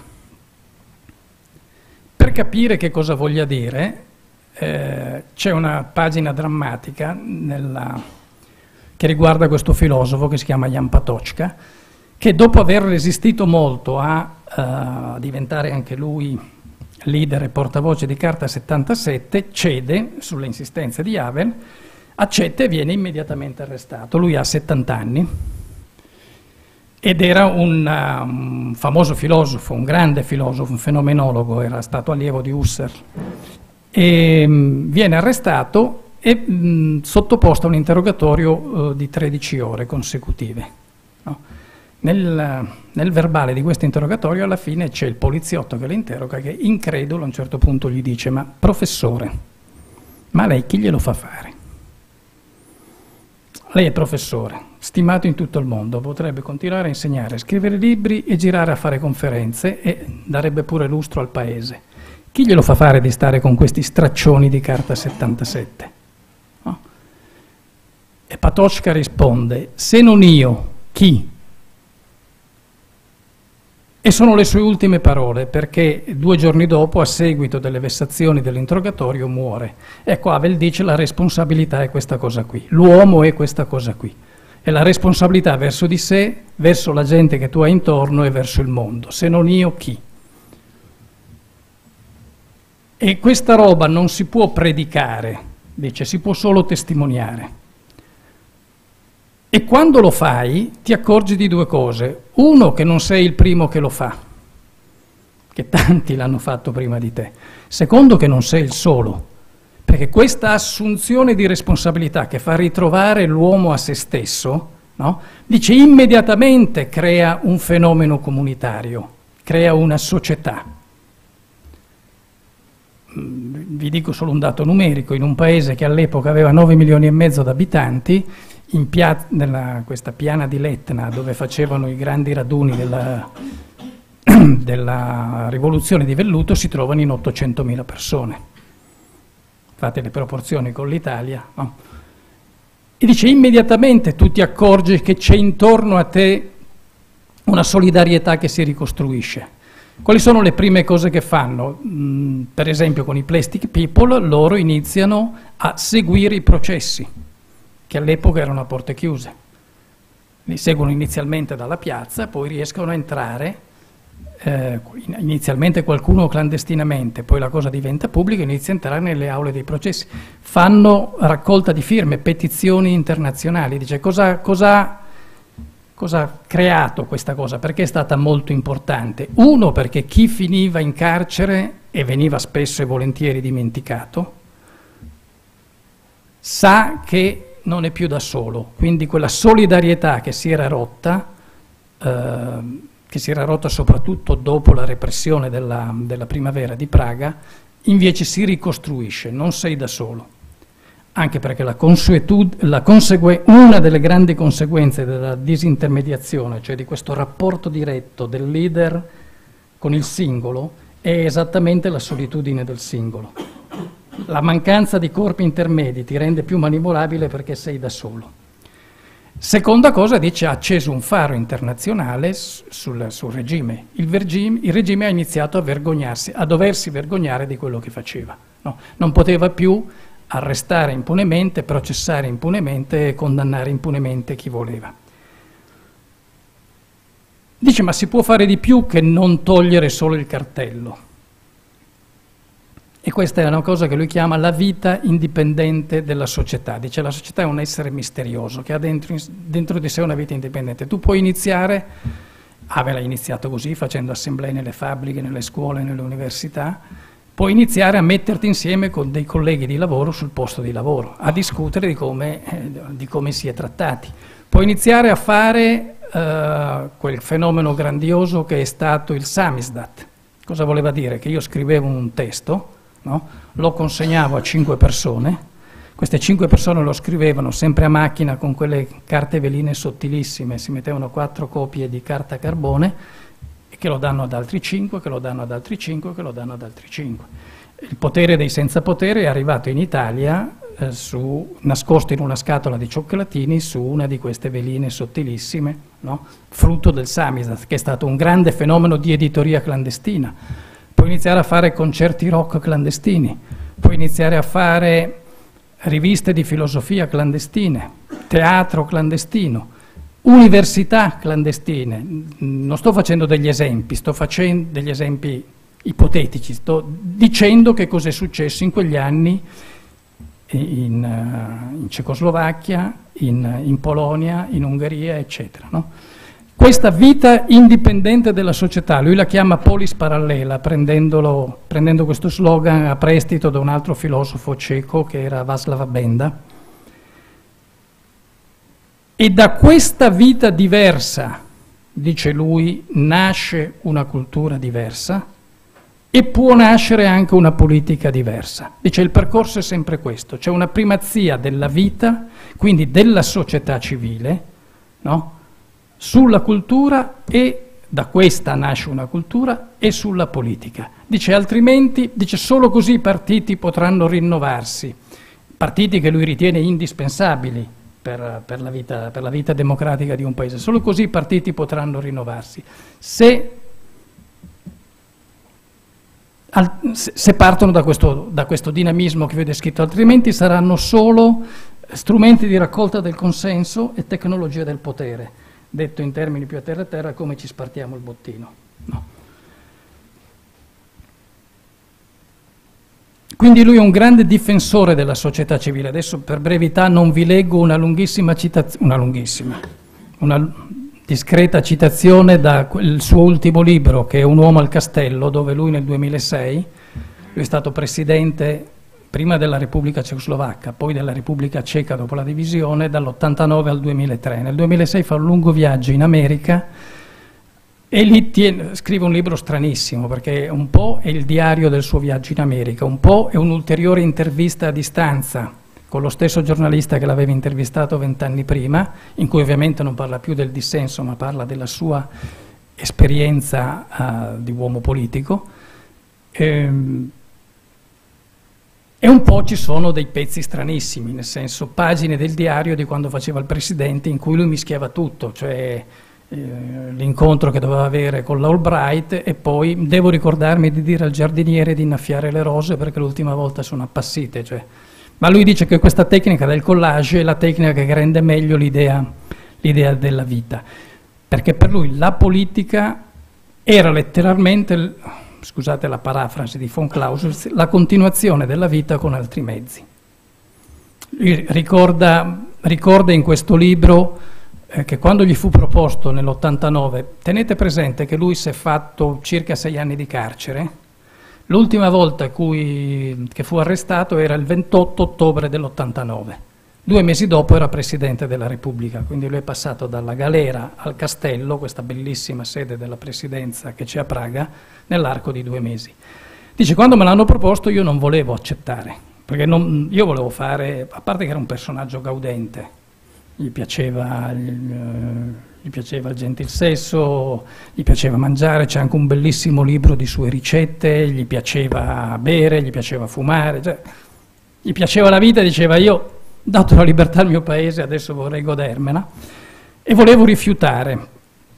Per capire che cosa voglia dire, c'è una pagina drammatica che riguarda questo filosofo che si chiama Jan Patočka, che dopo aver resistito molto a diventare anche lui leader e portavoce di Carta 77, cede sulle insistenze di Havel, accetta e viene immediatamente arrestato. Lui ha 70 anni ed era un famoso filosofo, un grande filosofo, un fenomenologo, era stato allievo di Husserl. E viene arrestato e sottoposto a un interrogatorio di 13 ore consecutive. No? Nel verbale di questo interrogatorio alla fine c'è il poliziotto che lo interroga, che incredulo a un certo punto gli dice: ma professore, ma lei chi glielo fa fare? Lei è professore, stimato in tutto il mondo, potrebbe continuare a insegnare, scrivere libri e girare a fare conferenze e darebbe pure lustro al paese. Chi glielo fa fare di stare con questi straccioni di Carta 77? No? E Patočka risponde: se non io, chi? E sono le sue ultime parole, perché 2 giorni dopo, a seguito delle vessazioni dell'interrogatorio, muore. Ecco, Havel dice: la responsabilità è questa cosa qui, l'uomo è questa cosa qui. È la responsabilità verso di sé, verso la gente che tu hai intorno e verso il mondo. Se non io, chi? E questa roba non si può predicare, dice, si può solo testimoniare. E quando lo fai ti accorgi di 2 cose. Uno, che non sei il primo che lo fa, che tanti l'hanno fatto prima di te. Secondo, che non sei il solo, perché questa assunzione di responsabilità che fa ritrovare l'uomo a se stesso, no? Dice, immediatamente crea un fenomeno comunitario, crea una società. Vi dico solo un dato numerico: in un paese che all'epoca aveva 9 milioni e mezzo di abitanti, nella questa piana di Letna, dove facevano i grandi raduni della rivoluzione di velluto, si trovano in 800.000 persone. Fate le proporzioni con l'Italia, no? E dice, immediatamente tu ti accorgi che c'è intorno a te una solidarietà che si ricostruisce. Quali sono le prime cose che fanno? Per esempio con i Plastic People loro iniziano a seguire i processi, che all'epoca erano a porte chiuse. Li seguono inizialmente dalla piazza, poi riescono a entrare, inizialmente qualcuno clandestinamente, poi la cosa diventa pubblica e inizia a entrare nelle aule dei processi. Fanno raccolta di firme, petizioni internazionali. Dice, cosa ha creato questa cosa? Perché è stata molto importante? Uno, perché chi finiva in carcere e veniva spesso e volentieri dimenticato, sa che non è più da solo, quindi quella solidarietà che si era rotta soprattutto dopo la repressione della primavera di Praga, invece si ricostruisce, non sei da solo. Anche perché una delle grandi conseguenze della disintermediazione, cioè di questo rapporto diretto del leader con il singolo, è esattamente la solitudine del singolo. La mancanza di corpi intermedi ti rende più manipolabile perché sei da solo. Seconda cosa, dice, ha acceso un faro internazionale sul regime. Il regime ha iniziato a doversi vergognare di quello che faceva. No? Non poteva più arrestare impunemente, processare impunemente e condannare impunemente chi voleva. Dice, ma si può fare di più che non togliere solo il cartello. E questa è una cosa che lui chiama la vita indipendente della società. Dice, la società è un essere misterioso che ha dentro di sé una vita indipendente. Tu puoi iniziare aveva iniziato così, facendo assemblee nelle fabbriche, nelle scuole, nelle università, puoi iniziare a metterti insieme con dei colleghi di lavoro sul posto di lavoro, a discutere di come si è trattati. Puoi iniziare a fare quel fenomeno grandioso che è stato il samizdat. Cosa voleva dire? Che io scrivevo un testo, no? Lo consegnavo a 5 persone, queste 5 persone lo scrivevano sempre a macchina con quelle carte veline sottilissime, si mettevano 4 copie di carta carbone e che lo danno ad altri 5, che lo danno ad altri 5, che lo danno ad altri 5. Il potere dei senza potere è arrivato in Italia nascosto in una scatola di cioccolatini su una di queste veline sottilissime, no? Frutto del samizdat, che è stato un grande fenomeno di editoria clandestina. Puoi iniziare a fare concerti rock clandestini, puoi iniziare a fare riviste di filosofia clandestine, teatro clandestino, università clandestine. Non sto facendo degli esempi, sto facendo degli esempi ipotetici, sto dicendo che cosa è successo in quegli anni in Cecoslovacchia, in Polonia, in Ungheria, eccetera, no? Questa vita indipendente della società, lui la chiama polis parallela, prendendo questo slogan a prestito da un altro filosofo ceco che era Václav Benda. E da questa vita diversa, dice lui, nasce una cultura diversa e può nascere anche una politica diversa. Dice il percorso è sempre questo, c'è una primazia della vita, quindi della società civile, no? Sulla cultura, e da questa nasce una cultura, e sulla politica. Dice altrimenti, dice solo così i partiti potranno rinnovarsi, partiti che lui ritiene indispensabili per la vita democratica di un paese, solo così i partiti potranno rinnovarsi. Se partono da questo dinamismo che vi ho descritto, altrimenti saranno solo strumenti di raccolta del consenso e tecnologia del potere, detto in termini più a terra come ci spartiamo il bottino. No. Quindi lui è un grande difensore della società civile. Adesso per brevità non vi leggo una discreta citazione dal suo ultimo libro, che è Un uomo al castello, dove lui nel 2006, lui è stato presidente prima della Repubblica Cecoslovacca, poi della Repubblica Ceca dopo la divisione, dall'89 al 2003. Nel 2006 fa un lungo viaggio in America e lì scrive un libro stranissimo, perché un po' è il diario del suo viaggio in America, un po' è un'ulteriore intervista a distanza con lo stesso giornalista che l'aveva intervistato 20 anni prima, in cui ovviamente non parla più del dissenso, ma parla della sua esperienza di uomo politico. E un po' ci sono dei pezzi stranissimi, nel senso pagine del diario di quando faceva il presidente in cui lui mischiava tutto, cioè l'incontro che doveva avere con l'Albright e poi devo ricordarmi di dire al giardiniere di innaffiare le rose perché l'ultima volta sono appassite, cioè. Ma lui dice che questa tecnica del collage è la tecnica che rende meglio l'idea della vita, perché per lui la politica era letteralmente, scusate la parafrasi di von Clausewitz, la continuazione della vita con altri mezzi. Lui ricorda in questo libro che quando gli fu proposto nell'89, tenete presente che lui si è fatto circa 6 anni di carcere. L'ultima volta che fu arrestato era il 28 ottobre dell'89. 2 mesi dopo era Presidente della Repubblica, quindi lui è passato dalla galera al castello, questa bellissima sede della Presidenza che c'è a Praga, nell'arco di 2 mesi. Dice, quando me l'hanno proposto io non volevo accettare, perché io volevo fare, a parte che era un personaggio gaudente, gli piaceva il gentil sesso, gli piaceva mangiare, c'è anche un bellissimo libro di sue ricette, gli piaceva bere, gli piaceva fumare, cioè, gli piaceva la vita, diceva io ho dato la libertà al mio paese, adesso vorrei godermela, e volevo rifiutare.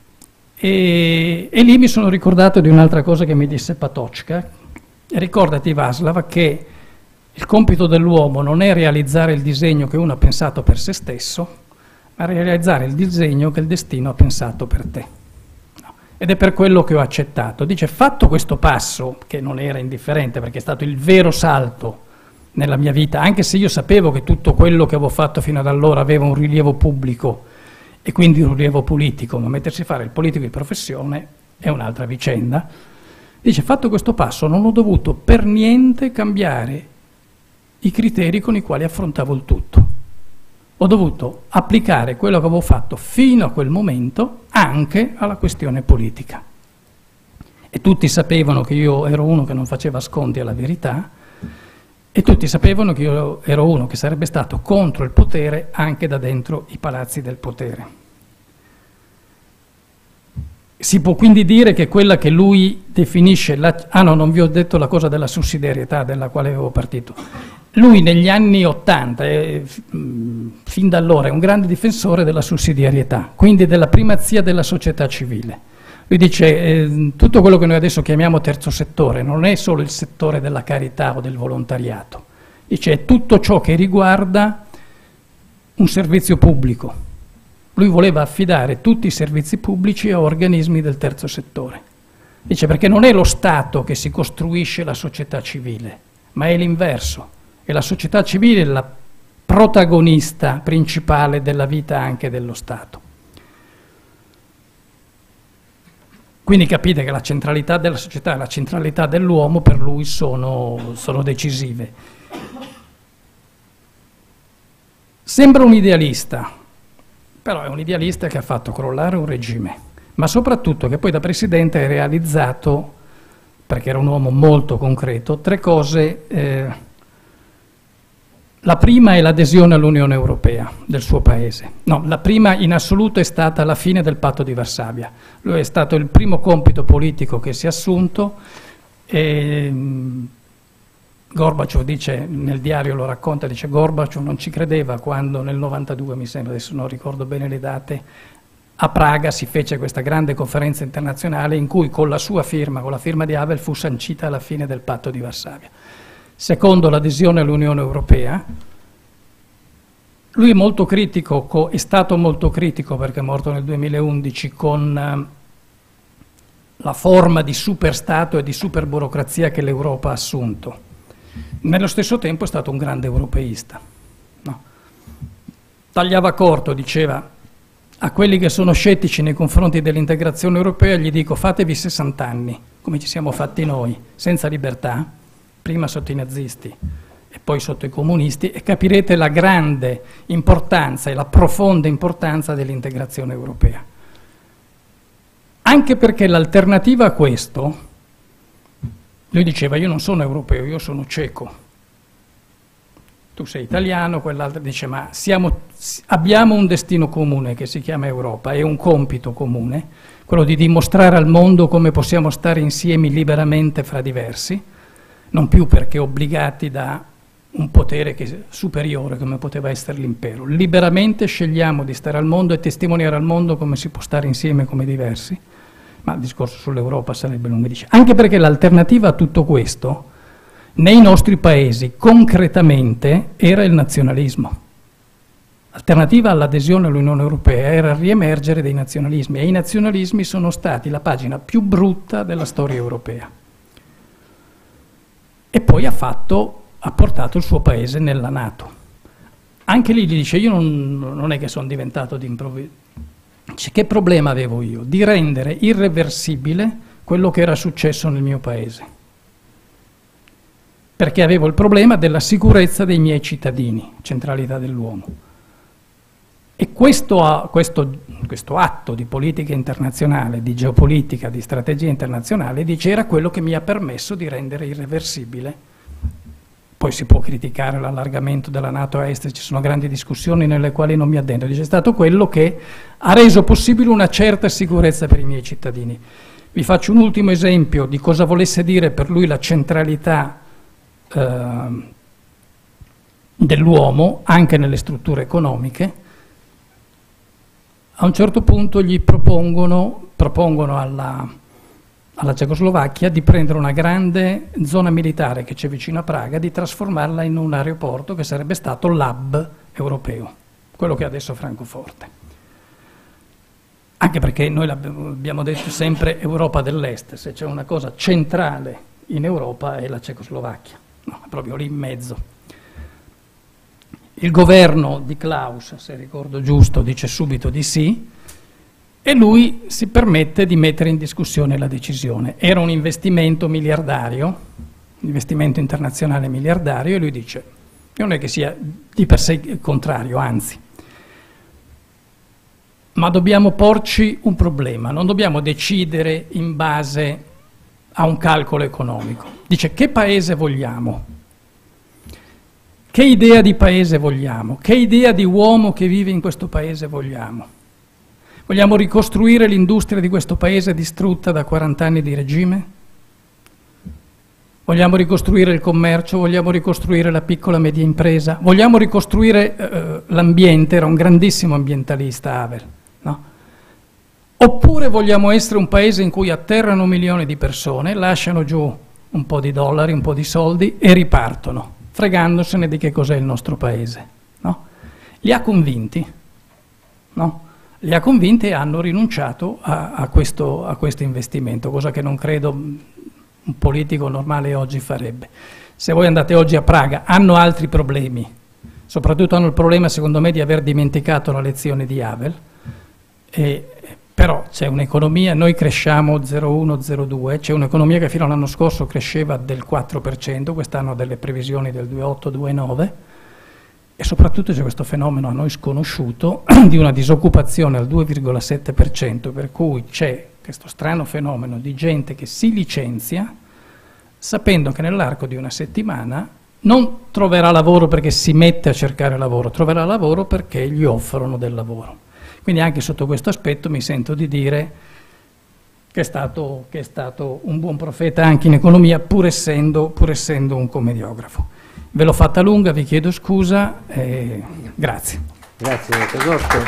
E lì mi sono ricordato di un'altra cosa che mi disse Patočka, ricordati Václav che il compito dell'uomo non è realizzare il disegno che uno ha pensato per se stesso, a realizzare il disegno che il destino ha pensato per te. No. Ed è per quello che ho accettato. Dice, fatto questo passo, che non era indifferente perché è stato il vero salto nella mia vita, anche se io sapevo che tutto quello che avevo fatto fino ad allora aveva un rilievo pubblico e quindi un rilievo politico, ma mettersi a fare il politico di professione è un'altra vicenda. Dice, fatto questo passo non ho dovuto per niente cambiare i criteri con i quali affrontavo il tutto. Ho dovuto applicare quello che avevo fatto fino a quel momento anche alla questione politica. E tutti sapevano che io ero uno che non faceva sconti alla verità, e tutti sapevano che io ero uno che sarebbe stato contro il potere anche da dentro i palazzi del potere. Si può quindi dire che quella che lui definisce non vi ho detto la cosa della sussidiarietà della quale avevo partito. Lui negli anni '80, fin da allora, è un grande difensore della sussidiarietà, quindi della primazia della società civile. Lui dice, tutto quello che noi adesso chiamiamo terzo settore non è solo il settore della carità o del volontariato, dice è tutto ciò che riguarda un servizio pubblico. Lui voleva affidare tutti i servizi pubblici a organismi del terzo settore. Dice perché non è lo Stato che si costruisce la società civile, ma è l'inverso. È la società civile la protagonista principale della vita anche dello Stato. Quindi capite che la centralità della società e la centralità dell'uomo per lui sono decisive. Sembra un idealista, però è un idealista che ha fatto crollare un regime, ma soprattutto che poi da presidente ha realizzato, perché era un uomo molto concreto, 3 cose. La prima è l'adesione all'Unione Europea del suo paese. No, la prima in assoluto è stata la fine del patto di Varsavia. Lui è stato il primo compito politico che si è assunto e Gorbaciov dice, nel diario lo racconta, dice Gorbaciov non ci credeva quando nel 92, mi sembra, adesso non ricordo bene le date, a Praga si fece questa grande conferenza internazionale in cui con la sua firma, con la firma di Havel, fu sancita la fine del patto di Varsavia. Secondo, l'adesione all'Unione Europea. Lui è molto critico, è stato molto critico perché è morto nel 2011 con la forma di superstato e di superburocrazia che l'Europa ha assunto. Nello stesso tempo è stato un grande europeista. No. Tagliava corto, diceva a quelli che sono scettici nei confronti dell'integrazione europea gli dico fatevi 60 anni, come ci siamo fatti noi, senza libertà, prima sotto i nazisti e poi sotto i comunisti, e capirete la grande importanza e la profonda importanza dell'integrazione europea. Anche perché l'alternativa a questo, lui diceva io non sono europeo, io sono ceco, tu sei italiano, quell'altro dice ma abbiamo un destino comune che si chiama Europa e un compito comune, quello di dimostrare al mondo come possiamo stare insieme liberamente fra diversi, non più perché obbligati da un potere superiore come poteva essere l'impero. Liberamente scegliamo di stare al mondo e testimoniare al mondo come si può stare insieme come diversi. Ma il discorso sull'Europa sarebbe lungo, dice. Anche perché l'alternativa a tutto questo, nei nostri paesi, concretamente, era il nazionalismo. L'alternativa all'adesione all'Unione Europea era il riemergere dei nazionalismi, e i nazionalismi sono stati la pagina più brutta della storia europea. E poi ha portato il suo paese nella NATO. Anche lì gli dice, io non è che sono diventato d'improvviso. Che problema avevo io? Di rendere irreversibile quello che era successo nel mio paese. Perché avevo il problema della sicurezza dei miei cittadini, centralità dell'uomo. E questo atto di politica internazionale, di geopolitica, di strategia internazionale, dice, era quello che mi ha permesso di rendere irreversibile. Poi si può criticare l'allargamento della NATO a est, ci sono grandi discussioni nelle quali non mi addentro. Dice, è stato quello che ha reso possibile una certa sicurezza per i miei cittadini. Vi faccio un ultimo esempio di cosa volesse dire per lui la centralità dell'uomo anche nelle strutture economiche. A un certo punto gli propongono alla Cecoslovacchia di prendere una grande zona militare che c'è vicino a Praga, di trasformarla in un aeroporto che sarebbe stato l'hub europeo, quello che è adesso Francoforte. Anche perché noi abbiamo detto sempre Europa dell'Est, se c'è una cosa centrale in Europa è la Cecoslovacchia, no, è proprio lì in mezzo. Il governo di Klaus, se ricordo giusto, dice subito di sì e lui si permette di mettere in discussione la decisione. Era un investimento miliardario, un investimento internazionale miliardario, e lui dice, non è che sia di per sé contrario, anzi, ma dobbiamo porci un problema, non dobbiamo decidere in base a un calcolo economico. Dice, che paese vogliamo? Che idea di paese vogliamo? Che idea di uomo che vive in questo paese vogliamo? Vogliamo ricostruire l'industria di questo paese distrutta da 40 anni di regime? Vogliamo ricostruire il commercio? Vogliamo ricostruire la piccola e media impresa? Vogliamo ricostruire l'ambiente? Era un grandissimo ambientalista Havel, no? Oppure vogliamo essere un paese in cui atterrano milioni di persone, lasciano giù un po' di dollari, un po' di soldi e ripartono, fregandosene di che cos'è il nostro paese, no? Li ha convinti, no? Li ha convinti e hanno rinunciato a questo investimento, cosa che non credo un politico normale oggi farebbe. Se voi andate oggi a Praga, hanno altri problemi, soprattutto hanno il problema, secondo me, di aver dimenticato la lezione di Havel, però c'è un'economia, noi cresciamo 0,1, 0,2, c'è un'economia che fino all'anno scorso cresceva del 4%, quest'anno ha delle previsioni del 2,8, 2,9, e soprattutto c'è questo fenomeno a noi sconosciuto di una disoccupazione al 2,7%, per cui c'è questo strano fenomeno di gente che si licenzia sapendo che nell'arco di una settimana non troverà lavoro perché si mette a cercare lavoro, troverà lavoro perché gli offrono del lavoro. Quindi anche sotto questo aspetto mi sento di dire che è stato un buon profeta anche in economia, pur essendo un commediografo. Ve l'ho fatta lunga, vi chiedo scusa e grazie. Grazie Casorto.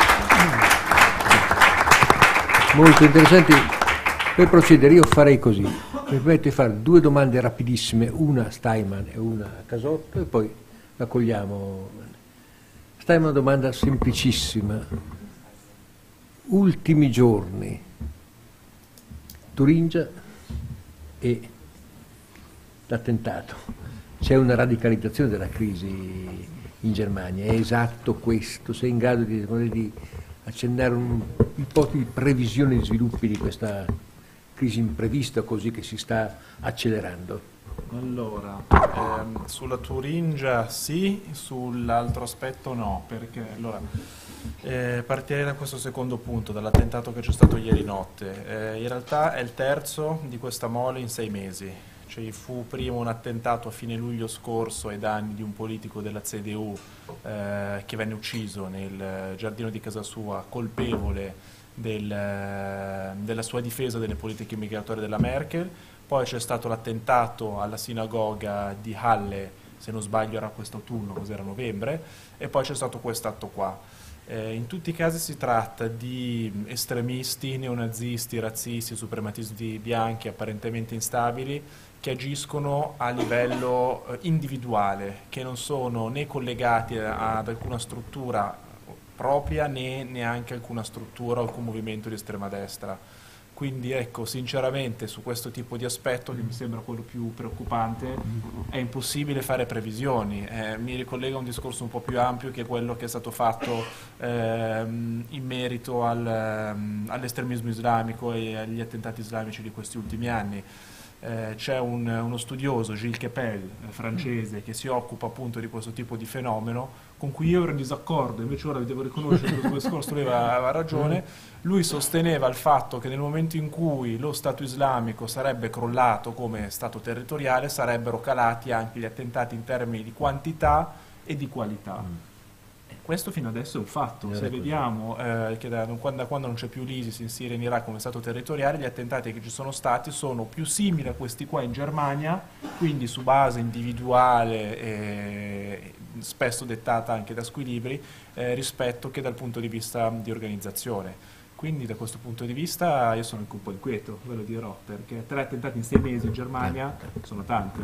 Molto interessanti. Per procedere io farei così, mi permetto di fare due domande rapidissime, una a Steinman e una a Casotto, e poi raccogliamo. Steinman, una domanda semplicissima. Ultimi giorni, Turingia e l'attentato. C'è una radicalizzazione della crisi in Germania, è esatto questo? Sei in grado di accennare un po' di previsione di sviluppi di questa crisi imprevista così che si sta accelerando? Allora, sulla Turingia sì, sull'altro aspetto no, perché allora partirei da questo secondo punto, dall'attentato che c'è stato ieri notte. In realtà è il terzo di questa mole in 6 mesi. Cioè, fu prima un attentato a fine luglio scorso ai danni di un politico della CDU che venne ucciso nel giardino di casa sua, colpevole della sua difesa delle politiche migratorie della Merkel. Poi c'è stato l'attentato alla sinagoga di Halle, se non sbaglio era quest'autunno, cos'era, novembre, e poi c'è stato quest'atto qua. In tutti i casi si tratta di estremisti, neonazisti, razzisti, suprematisti bianchi apparentemente instabili che agiscono a livello individuale, che non sono né collegati ad alcuna struttura propria né neanche alcuna struttura o alcun movimento di estrema destra. Quindi ecco, sinceramente su questo tipo di aspetto, che mi sembra quello più preoccupante, è impossibile fare previsioni. Mi ricollega a un discorso un po' più ampio, che è quello che è stato fatto in merito all'estremismo islamico e agli attentati islamici di questi ultimi anni. C'è uno studioso, Gilles Kepel, francese, che si occupa appunto di questo tipo di fenomeno, con cui io ero in disaccordo, invece ora vi devo riconoscere che su questo discorso lui aveva ragione. Lui sosteneva il fatto che nel momento in cui lo Stato islamico sarebbe crollato come Stato territoriale, sarebbero calati anche gli attentati in termini di quantità e di qualità. Questo fino adesso è un fatto. Se vediamo che da quando non c'è più l'ISIS in Siria e in Iraq come Stato territoriale, gli attentati che ci sono stati sono più simili a questi qua in Germania, quindi su base individuale e spesso dettata anche da squilibri, rispetto che dal punto di vista di organizzazione. Quindi da questo punto di vista io sono anche un po' inquieto, ve lo dirò, perché 3 attentati in 6 mesi in Germania sono tanti.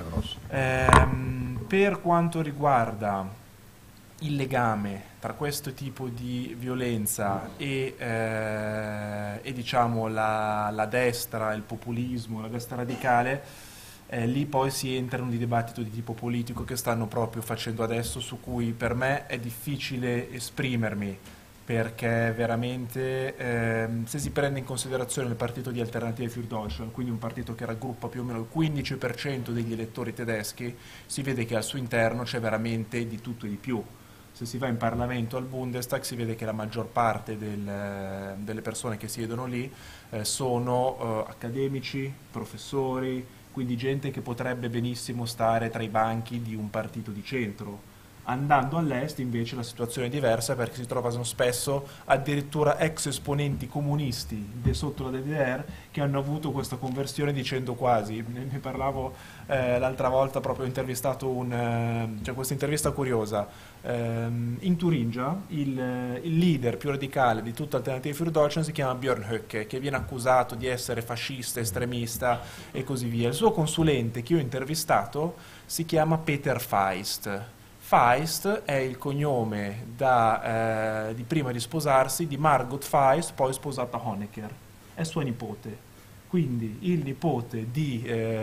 Per quanto riguarda il legame tra questo tipo di violenza e diciamo la destra, il populismo, la destra radicale, lì poi si entra in un dibattito di tipo politico che stanno proprio facendo adesso, su cui per me è difficile esprimermi, perché veramente se si prende in considerazione il partito di Alternative für Deutschland, quindi un partito che raggruppa più o meno il 15% degli elettori tedeschi, si vede che al suo interno c'è veramente di tutto e di più. Se si va in Parlamento al Bundestag si vede che la maggior parte delle persone che siedono lì sono accademici, professori, quindi gente che potrebbe benissimo stare tra i banchi di un partito di centro. Andando all'est invece la situazione è diversa, perché si trovano spesso addirittura ex esponenti comunisti sotto la DDR che hanno avuto questa conversione dicendo quasi, ne parlavo l'altra volta, proprio ho intervistato c'è questa intervista curiosa, in Turingia il leader più radicale di tutta Alternative für Deutschland si chiama Björn Höcke, che viene accusato di essere fascista, estremista e così via. Il suo consulente che io ho intervistato si chiama Peter Feist. Feist è il cognome di prima di sposarsi di Margot Feist, poi sposata Honecker, è sua nipote. Quindi il nipote di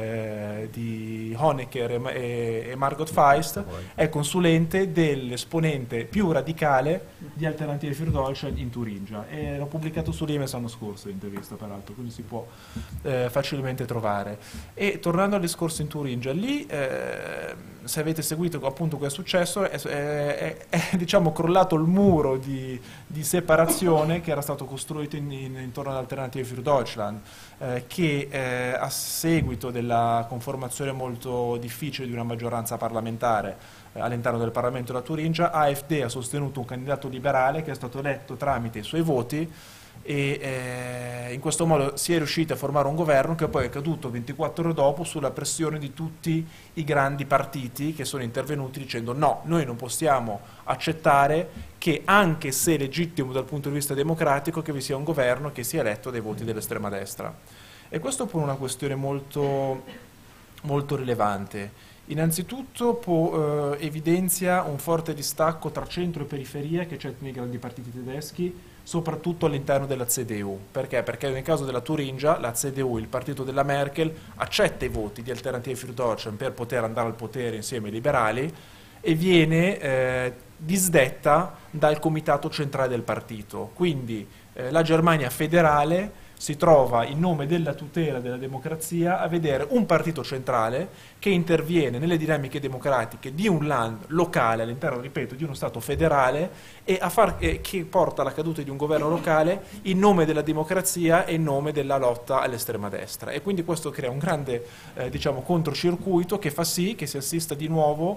Honecker e Margot Feist è consulente dell'esponente più radicale di Alternative für Deutschland in Turingia, e l'ho pubblicato su Limes l'anno scorso l'intervista, peraltro, quindi si può facilmente trovare. E tornando al discorso in Turingia, lì se avete seguito appunto cosa è successo, è diciamo crollato il muro di separazione che era stato costruito intorno ad Alternative für Deutschland, che a seguito della conformazione molto difficile di una maggioranza parlamentare all'interno del Parlamento della Turingia, AfD ha sostenuto un candidato liberale che è stato eletto tramite i suoi voti, e in questo modo si è riusciti a formare un governo che poi è caduto 24 ore dopo sulla pressione di tutti i grandi partiti che sono intervenuti dicendo no, noi non possiamo accettare che, anche se legittimo dal punto di vista democratico, che vi sia un governo che sia eletto dai voti dell'estrema destra. E questo pone una questione molto, molto rilevante. Innanzitutto evidenzia un forte distacco tra centro e periferia che c'è nei grandi partiti tedeschi, soprattutto all'interno della CDU. Perché? Perché nel caso della Turingia la CDU, il partito della Merkel, accetta i voti di Alternative für Deutschland per poter andare al potere insieme ai liberali, e viene disdetta dal comitato centrale del partito. Quindi la Germania federale si trova, in nome della tutela della democrazia, a vedere un partito centrale che interviene nelle dinamiche democratiche di un land locale all'interno, ripeto, di uno Stato federale, e che porta alla caduta di un governo locale in nome della democrazia e in nome della lotta all'estrema destra. E quindi questo crea un grande diciamo, controcircuito che fa sì che si assista di nuovo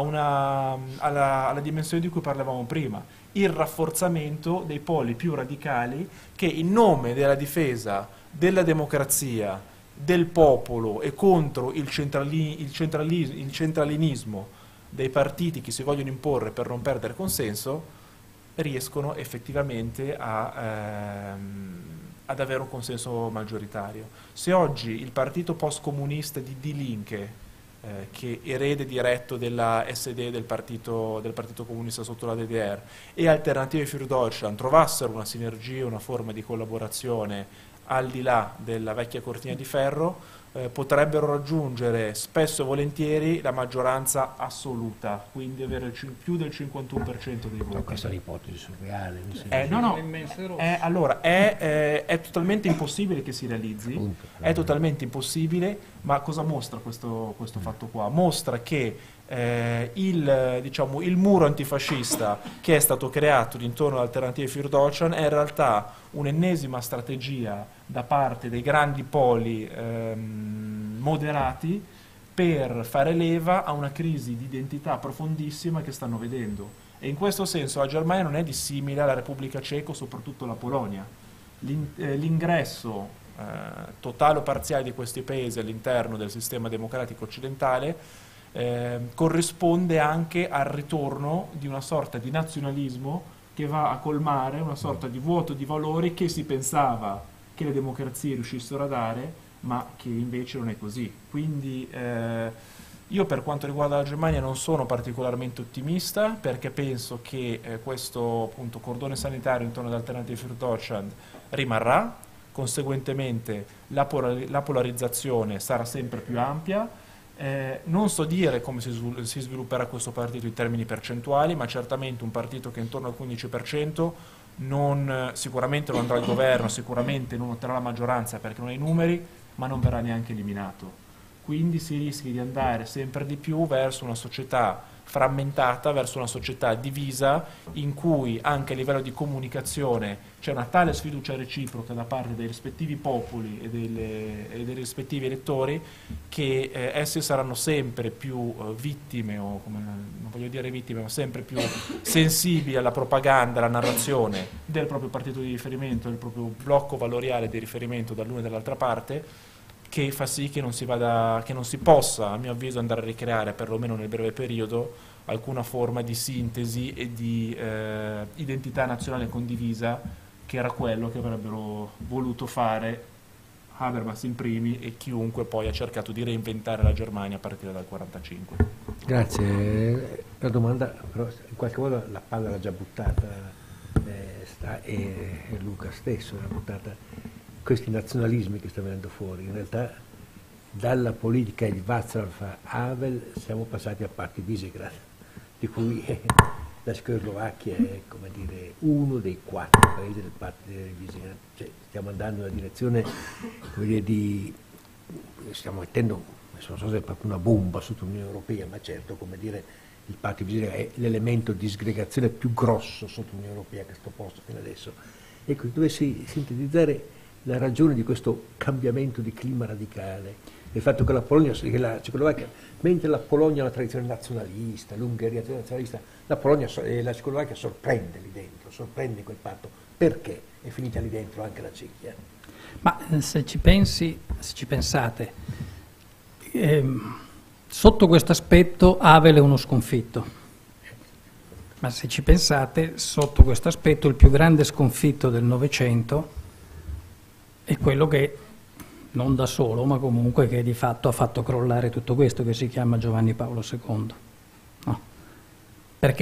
alla dimensione di cui parlavamo prima, il rafforzamento dei poli più radicali che, in nome della difesa della democrazia, del popolo e contro il centralinismo dei partiti che si vogliono imporre per non perdere consenso, riescono effettivamente ad avere un consenso maggioritario. Se oggi il partito post-comunista di Die Linke, che erede diretto della SD, del partito comunista sotto la DDR, e Alternative für Deutschland trovassero una sinergia, una forma di collaborazione al di là della vecchia cortina di ferro, potrebbero raggiungere spesso e volentieri la maggioranza assoluta, quindi avere più del 51% dei voti. Questa è l'ipotesi surreale. Allora, è totalmente impossibile che si realizzi, è totalmente impossibile, ma cosa mostra questo fatto qua? Mostra che il muro antifascista che è stato creato intorno all'Alternative für Deutschland è in realtà un'ennesima strategia da parte dei grandi poli moderati per fare leva a una crisi di identità profondissima che stanno vedendo. E in questo senso la Germania non è dissimile alla Repubblica Ceca, soprattutto la Polonia. L'ingresso totale o parziale di questi paesi all'interno del sistema democratico occidentale corrisponde anche al ritorno di una sorta di nazionalismo che va a colmare una sorta di vuoto di valori che si pensava che le democrazie riuscissero a dare, ma che invece non è così. Quindi io, per quanto riguarda la Germania, non sono particolarmente ottimista, perché penso che questo appunto cordone sanitario intorno ad Alternative für Deutschland rimarrà, conseguentemente la polarizzazione sarà sempre più ampia. Non so dire come si svilupperà questo partito in termini percentuali, ma certamente un partito che è intorno al 15% sicuramente non andrà al governo, sicuramente non otterrà la maggioranza perché non ha i numeri, ma non verrà neanche eliminato. Quindi si rischia di andare sempre di più verso una società frammentata, verso una società divisa, in cui anche a livello di comunicazione c'è una tale sfiducia reciproca da parte dei rispettivi popoli e dei rispettivi elettori che essi saranno sempre più vittime, o come, non voglio dire vittime, ma sempre più sensibili alla propaganda, alla narrazione del proprio partito di riferimento, del proprio blocco valoriale di riferimento dall'una e dall'altra parte, che fa sì che non si possa, a mio avviso, andare a ricreare, perlomeno nel breve periodo, alcuna forma di sintesi e di identità nazionale condivisa, che era quello che avrebbero voluto fare Habermas in primi e chiunque poi ha cercato di reinventare la Germania a partire dal 1945. Grazie. La domanda, però, in qualche modo la palla l'ha già buttata e Luca stesso l'ha buttata. Questi nazionalismi che sta venendo fuori, in realtà dalla politica di Václav Havel siamo passati a Patti Visegrad, di cui la Cecoslovacchia è, come dire, uno dei 4 paesi del Patti Visegrad. Cioè, stiamo andando in una direzione, come dire, stiamo mettendo, non so se è proprio una bomba sotto l'Unione Europea, ma certo, come dire, il Patti Visegrad è l'elemento di disgregazione più grosso sotto l'Unione Europea che sto posto fino adesso. Ecco, dovessi sintetizzare la ragione di questo cambiamento di clima radicale, il fatto che la Cecoslovacchia, mentre la Polonia ha una tradizione nazionalista, l'Ungheria è nazionalista, la Cecoslovacchia sorprende lì dentro, sorprende quel patto. Perché è finita lì dentro anche la Cecchia? Ma se ci pensate, sotto questo aspetto Havel è uno sconfitto. Ma se ci pensate, sotto questo aspetto il più grande sconfitto del Novecento è quello che, non da solo, ma comunque che di fatto ha fatto crollare tutto questo, che si chiama Giovanni Paolo II. No. Perché?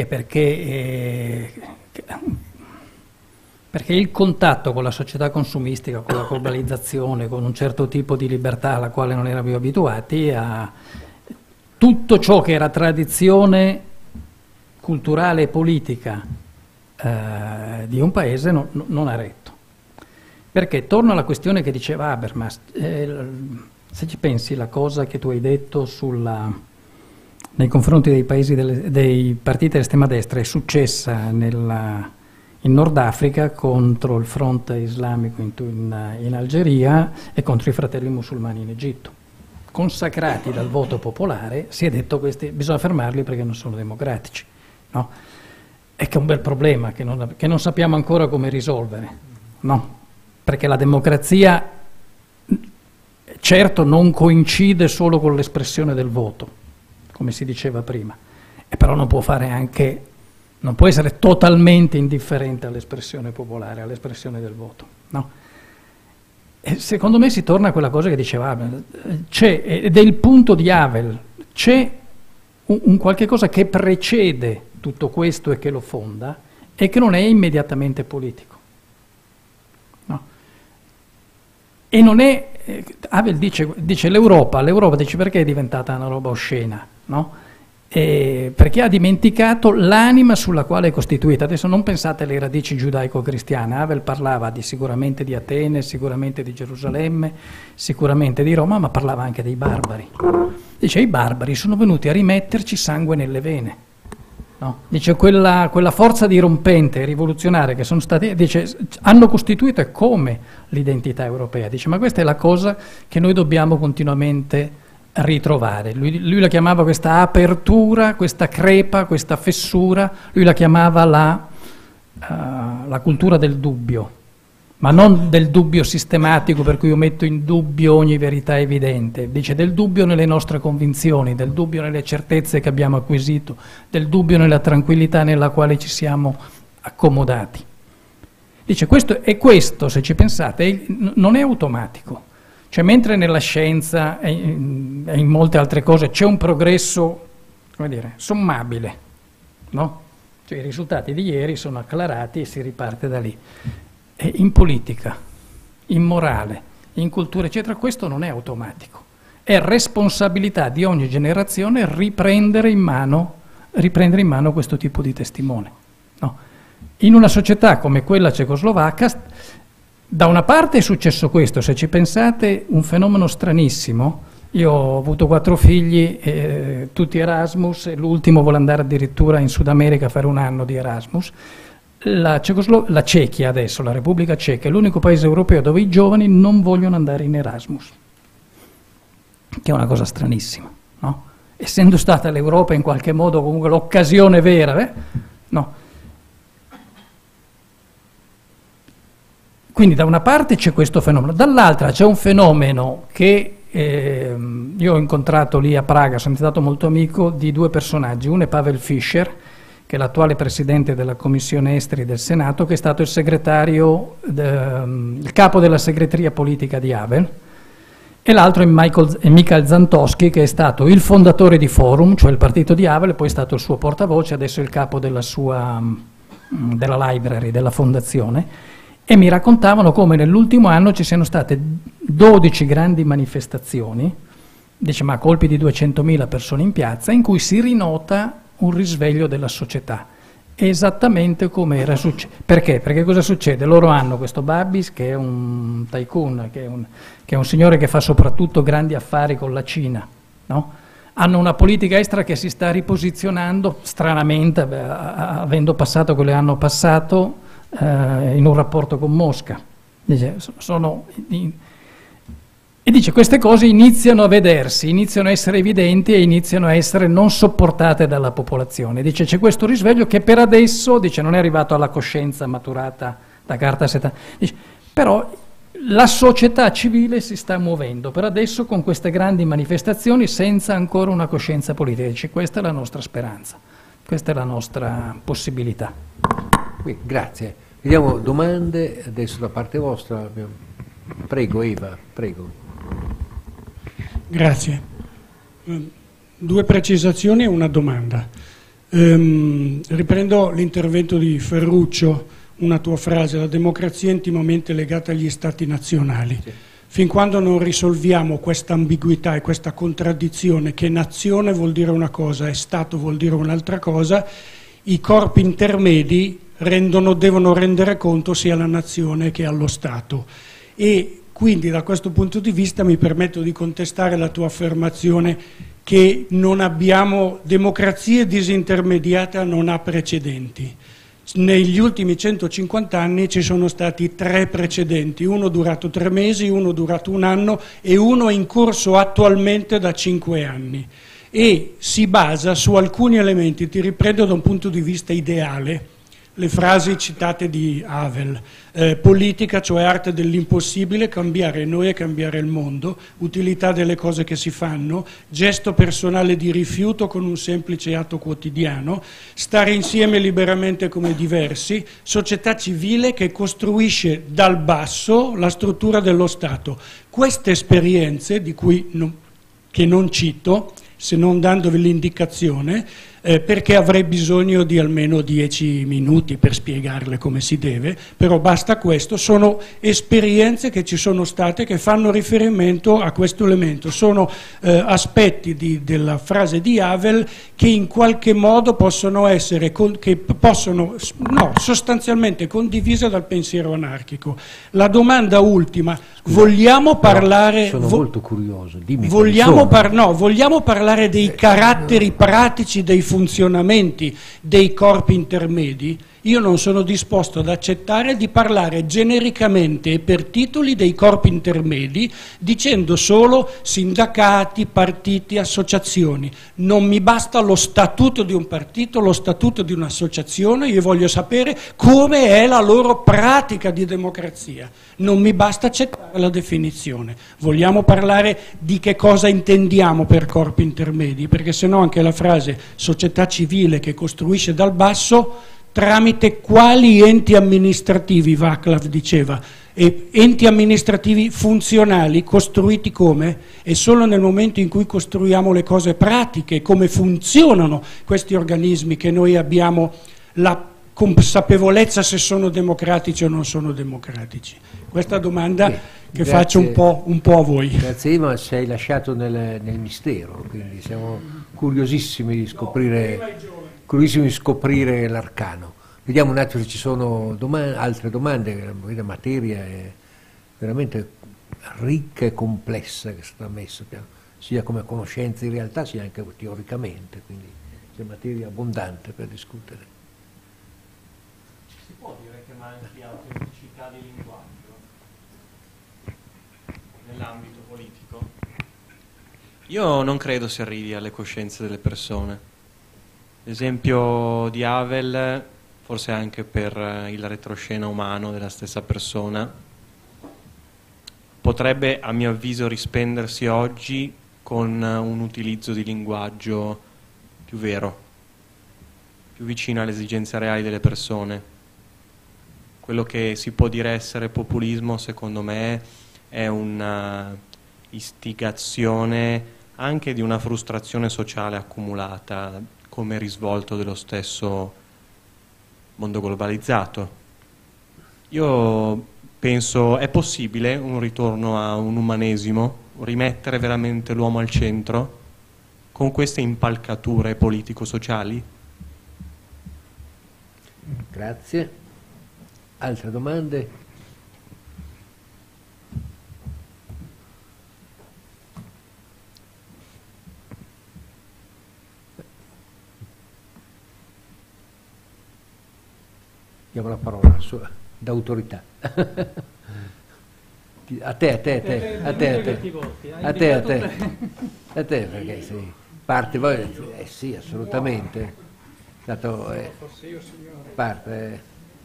Perché il contatto con la società consumistica, con la globalizzazione, con un certo tipo di libertà alla quale non eravamo abituati, a tutto ciò che era tradizione culturale e politica di un paese non ha retto. Perché torno alla questione che diceva Habermas, se ci pensi la cosa che tu hai detto nei confronti dei paesi dei partiti dell'estrema destra è successa in Nord Africa contro il fronte islamico in Algeria e contro i fratelli musulmani in Egitto. Consacrati dal voto popolare, si è detto questi bisogna fermarli perché non sono democratici. No? E che è un bel problema che non sappiamo ancora come risolvere. No? Perché la democrazia certo non coincide solo con l'espressione del voto, come si diceva prima, e però non può essere totalmente indifferente all'espressione popolare, all'espressione del voto. No? E secondo me si torna a quella cosa che diceva Havel, ed è il punto di Havel, c'è un qualche cosa che precede tutto questo e che lo fonda e che non è immediatamente politico. E non è, Havel dice l'Europa dice perché è diventata una roba oscena, no? Perché ha dimenticato l'anima sulla quale è costituita. Adesso non pensate alle radici giudaico-cristiane, Havel parlava sicuramente di Atene, sicuramente di Gerusalemme, sicuramente di Roma, ma parlava anche dei barbari. Dice i barbari sono venuti a rimetterci sangue nelle vene. No? Dice quella forza dirompente e rivoluzionaria che sono stati, dice, hanno costituito e come l'identità europea. Dice ma questa è la cosa che noi dobbiamo continuamente ritrovare. Lui la chiamava questa apertura, questa crepa, questa fessura, lui la chiamava la cultura del dubbio, ma non del dubbio sistematico per cui io metto in dubbio ogni verità evidente, dice del dubbio nelle nostre convinzioni, del dubbio nelle certezze che abbiamo acquisito, del dubbio nella tranquillità nella quale ci siamo accomodati. Dice questo, se ci pensate, non è automatico. Cioè mentre nella scienza e in molte altre cose c'è un progresso, come dire, sommabile, no? Cioè i risultati di ieri sono acclarati e si riparte da lì. In politica in morale, in cultura, eccetera, questo non è automatico. È responsabilità di ogni generazione riprendere in mano questo tipo di testimone. No. In una società come quella cecoslovacca, da una parte è successo questo, se ci pensate, un fenomeno stranissimo. Io ho avuto 4 figli, tutti Erasmus, e l'ultimo vuole andare addirittura in Sud America a fare un anno di Erasmus. La Cechia adesso, la Repubblica Ceca, è l'unico paese europeo dove i giovani non vogliono andare in Erasmus, che è una cosa stranissima, no? Essendo stata l'Europa in qualche modo comunque l'occasione vera, no? Quindi da una parte c'è questo fenomeno, dall'altra c'è un fenomeno che io ho incontrato lì a Praga, sono stato molto amico di 2 personaggi, uno è Pavel Fischer, che è l'attuale presidente della Commissione Esteri del Senato, che è stato il segretario, il capo della segreteria politica di Havel, e l'altro è Mikhail Zantosky, che è stato il fondatore di Forum, cioè il partito di Havel, e poi è stato il suo portavoce, adesso è il capo della library, della fondazione, e mi raccontavano come nell'ultimo anno ci siano state 12 grandi manifestazioni, dice, ma a colpi di 200.000 persone in piazza, in cui si rinota un risveglio della società, esattamente come era successo. Perché? Perché cosa succede? Loro hanno questo Babis, che è un tycoon, che è un signore che fa soprattutto grandi affari con la Cina, no? Hanno una politica estera che si sta riposizionando, stranamente, avendo passato quello che hanno passato, in un rapporto con Mosca. Dice, e dice, queste cose iniziano a vedersi, iniziano a essere evidenti e iniziano a essere non sopportate dalla popolazione. Dice, c'è questo risveglio che per adesso, dice, non è arrivato alla coscienza maturata da Carta 70. Dice, però la società civile si sta muovendo per adesso con queste grandi manifestazioni senza ancora una coscienza politica. Dice, questa è la nostra speranza, questa è la nostra possibilità. Grazie. Vediamo domande adesso da parte vostra. Prego Eva, prego. Grazie. 2 precisazioni e una domanda. Riprendo l'intervento di Ferruccio, una tua frase: la democrazia è intimamente legata agli stati nazionali. Sì. Fin quando non risolviamo questa ambiguità e questa contraddizione che nazione vuol dire una cosa e Stato vuol dire un'altra cosa, i corpi intermedi devono rendere conto sia alla nazione che allo Stato. E quindi da questo punto di vista mi permetto di contestare la tua affermazione che non abbiamo democrazia disintermediata, non ha precedenti. Negli ultimi 150 anni ci sono stati 3 precedenti, uno durato 3 mesi, uno durato 1 anno e uno in corso attualmente da 5 anni. E si basa su alcuni elementi, ti riprendo da un punto di vista ideale, le frasi citate di Havel, politica, cioè arte dell'impossibile, cambiare noi e cambiare il mondo, utilità delle cose che si fanno, gesto personale di rifiuto con un semplice atto quotidiano, stare insieme liberamente come diversi, società civile che costruisce dal basso la struttura dello Stato. Queste esperienze, che non cito, se non dandovi l'indicazione, perché avrei bisogno di almeno 10 minuti per spiegarle come si deve, però basta questo, sono esperienze che ci sono state che fanno riferimento a questo elemento, sono aspetti della frase di Havel che in qualche modo possono essere, sostanzialmente condivise dal pensiero anarchico. La domanda ultima, vogliamo parlare... Sono molto curioso, dimmi. Vogliamo parlare dei caratteri pratici, dei funzionamenti dei corpi intermedi? Io non sono disposto ad accettare di parlare genericamente e per titoli dei corpi intermedi dicendo solo sindacati, partiti, associazioni. Non mi basta lo statuto di un partito, lo statuto di un'associazione, io voglio sapere come è la loro pratica di democrazia. Non mi basta accettare la definizione. Vogliamo parlare di che cosa intendiamo per corpi intermedi, perché sennò anche la frase società civile che costruisce dal basso, tramite quali enti amministrativi, Václav diceva, e enti amministrativi funzionali, costruiti come? E solo nel momento in cui costruiamo le cose pratiche, come funzionano questi organismi, che noi abbiamo la consapevolezza se sono democratici o non sono democratici. Questa domanda che grazie, faccio un po' a voi. Grazie Ivan, sei lasciato nel mistero, quindi siamo curiosissimi di scoprire l'arcano. Vediamo un attimo se ci sono altre domande. La materia è veramente ricca e complessa che è stata messa, sia come conoscenza in realtà sia anche teoricamente, quindi c'è materia abbondante per discutere. Si può dire che manchi autenticità di linguaggio nell'ambito politico? Io non credo si arrivi alle coscienze delle persone. L'esempio di Havel, forse anche per il retroscena umano della stessa persona, potrebbe a mio avviso rispendersi oggi con un utilizzo di linguaggio più vero, più vicino alle esigenze reali delle persone. Quello che si può dire essere populismo, secondo me, è una istigazione anche di una frustrazione sociale accumulata come risvolto dello stesso mondo globalizzato. Io penso è possibile un ritorno a un umanesimo, rimettere veramente l'uomo al centro con queste impalcature politico-sociali? Grazie. Altre domande? Diamo la parola d'autorità. A te, perché sì, parte voi, sì, assolutamente. Dato, parte.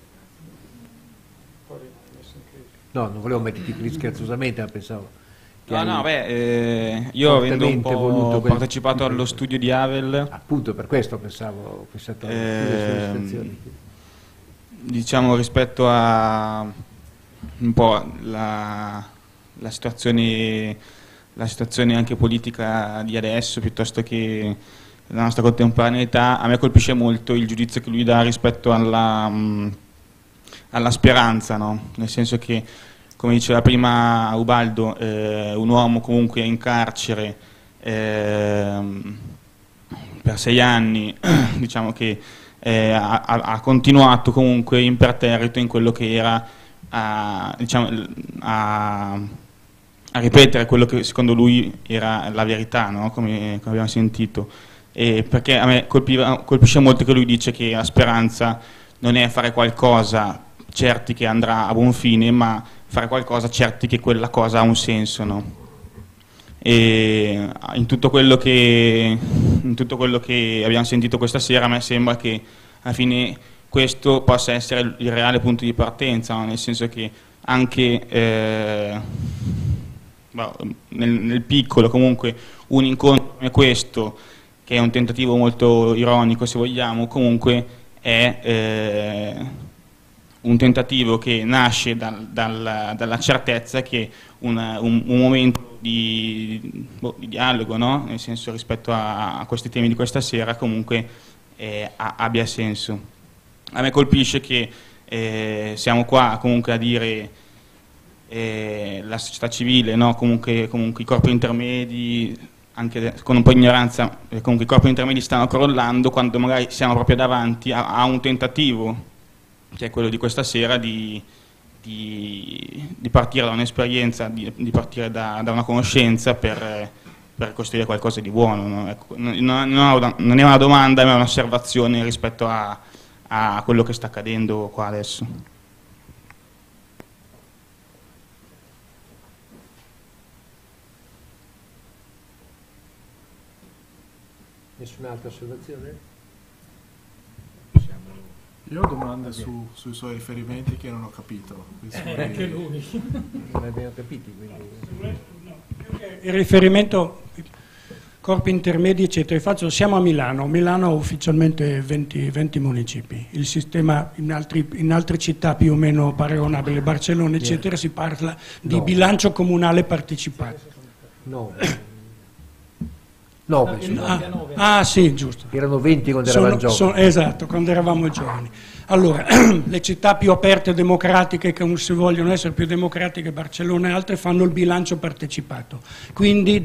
No, non volevo metterti in crisi scherzosamente, ma pensavo. Io avendo un po' partecipato allo studio di Havel, appunto per questo pensavo questa sollecitazione. Diciamo rispetto a un po' la situazione anche politica di adesso piuttosto che la nostra contemporaneità, a me colpisce molto il giudizio che lui dà rispetto alla speranza, no? Nel senso che, come diceva prima Ubaldo, un uomo comunque in carcere per 6 anni, diciamo che ha continuato comunque imperterrito in quello che era a ripetere quello che secondo lui era la verità, no? come abbiamo sentito, perché a me colpisce molto che lui dice che la speranza non è fare qualcosa certi che andrà a buon fine, ma fare qualcosa certi che quella cosa ha un senso, no? E in tutto quello che abbiamo sentito questa sera a me sembra che alla fine questo possa essere il reale punto di partenza, no? Nel senso che anche nel piccolo comunque un incontro come questo, che è un tentativo molto ironico se vogliamo, comunque è un tentativo che nasce dalla certezza che un momento di dialogo, no? Nel senso, rispetto a questi temi di questa sera comunque abbia senso. A me colpisce che siamo qua comunque a dire la società civile, no? comunque i corpi intermedi, anche con un po' di ignoranza, comunque i corpi intermedi stanno crollando, quando magari siamo proprio davanti a un tentativo, che è quello di questa sera, di partire da un'esperienza, di partire da una conoscenza per costruire qualcosa di buono, no? Ecco, non è una domanda, ma è un'osservazione rispetto a quello che sta accadendo qua adesso. Nessun'altra osservazione? Io ho domande sui suoi riferimenti che non ho capito. Anche lui. Non abbiamo capito, quindi. Il riferimento corpi intermedi eccetera, siamo a Milano ha ufficialmente 20 municipi, il sistema in altre città più o meno paragonabili, Barcellona eccetera, si parla di bilancio comunale partecipato. No, 9. Sì, giusto. Erano 20 quando eravamo giovani. Esatto, quando eravamo giovani. Allora, le città più aperte e democratiche, che se vogliono essere più democratiche, Barcellona e altre, fanno il bilancio partecipato. Quindi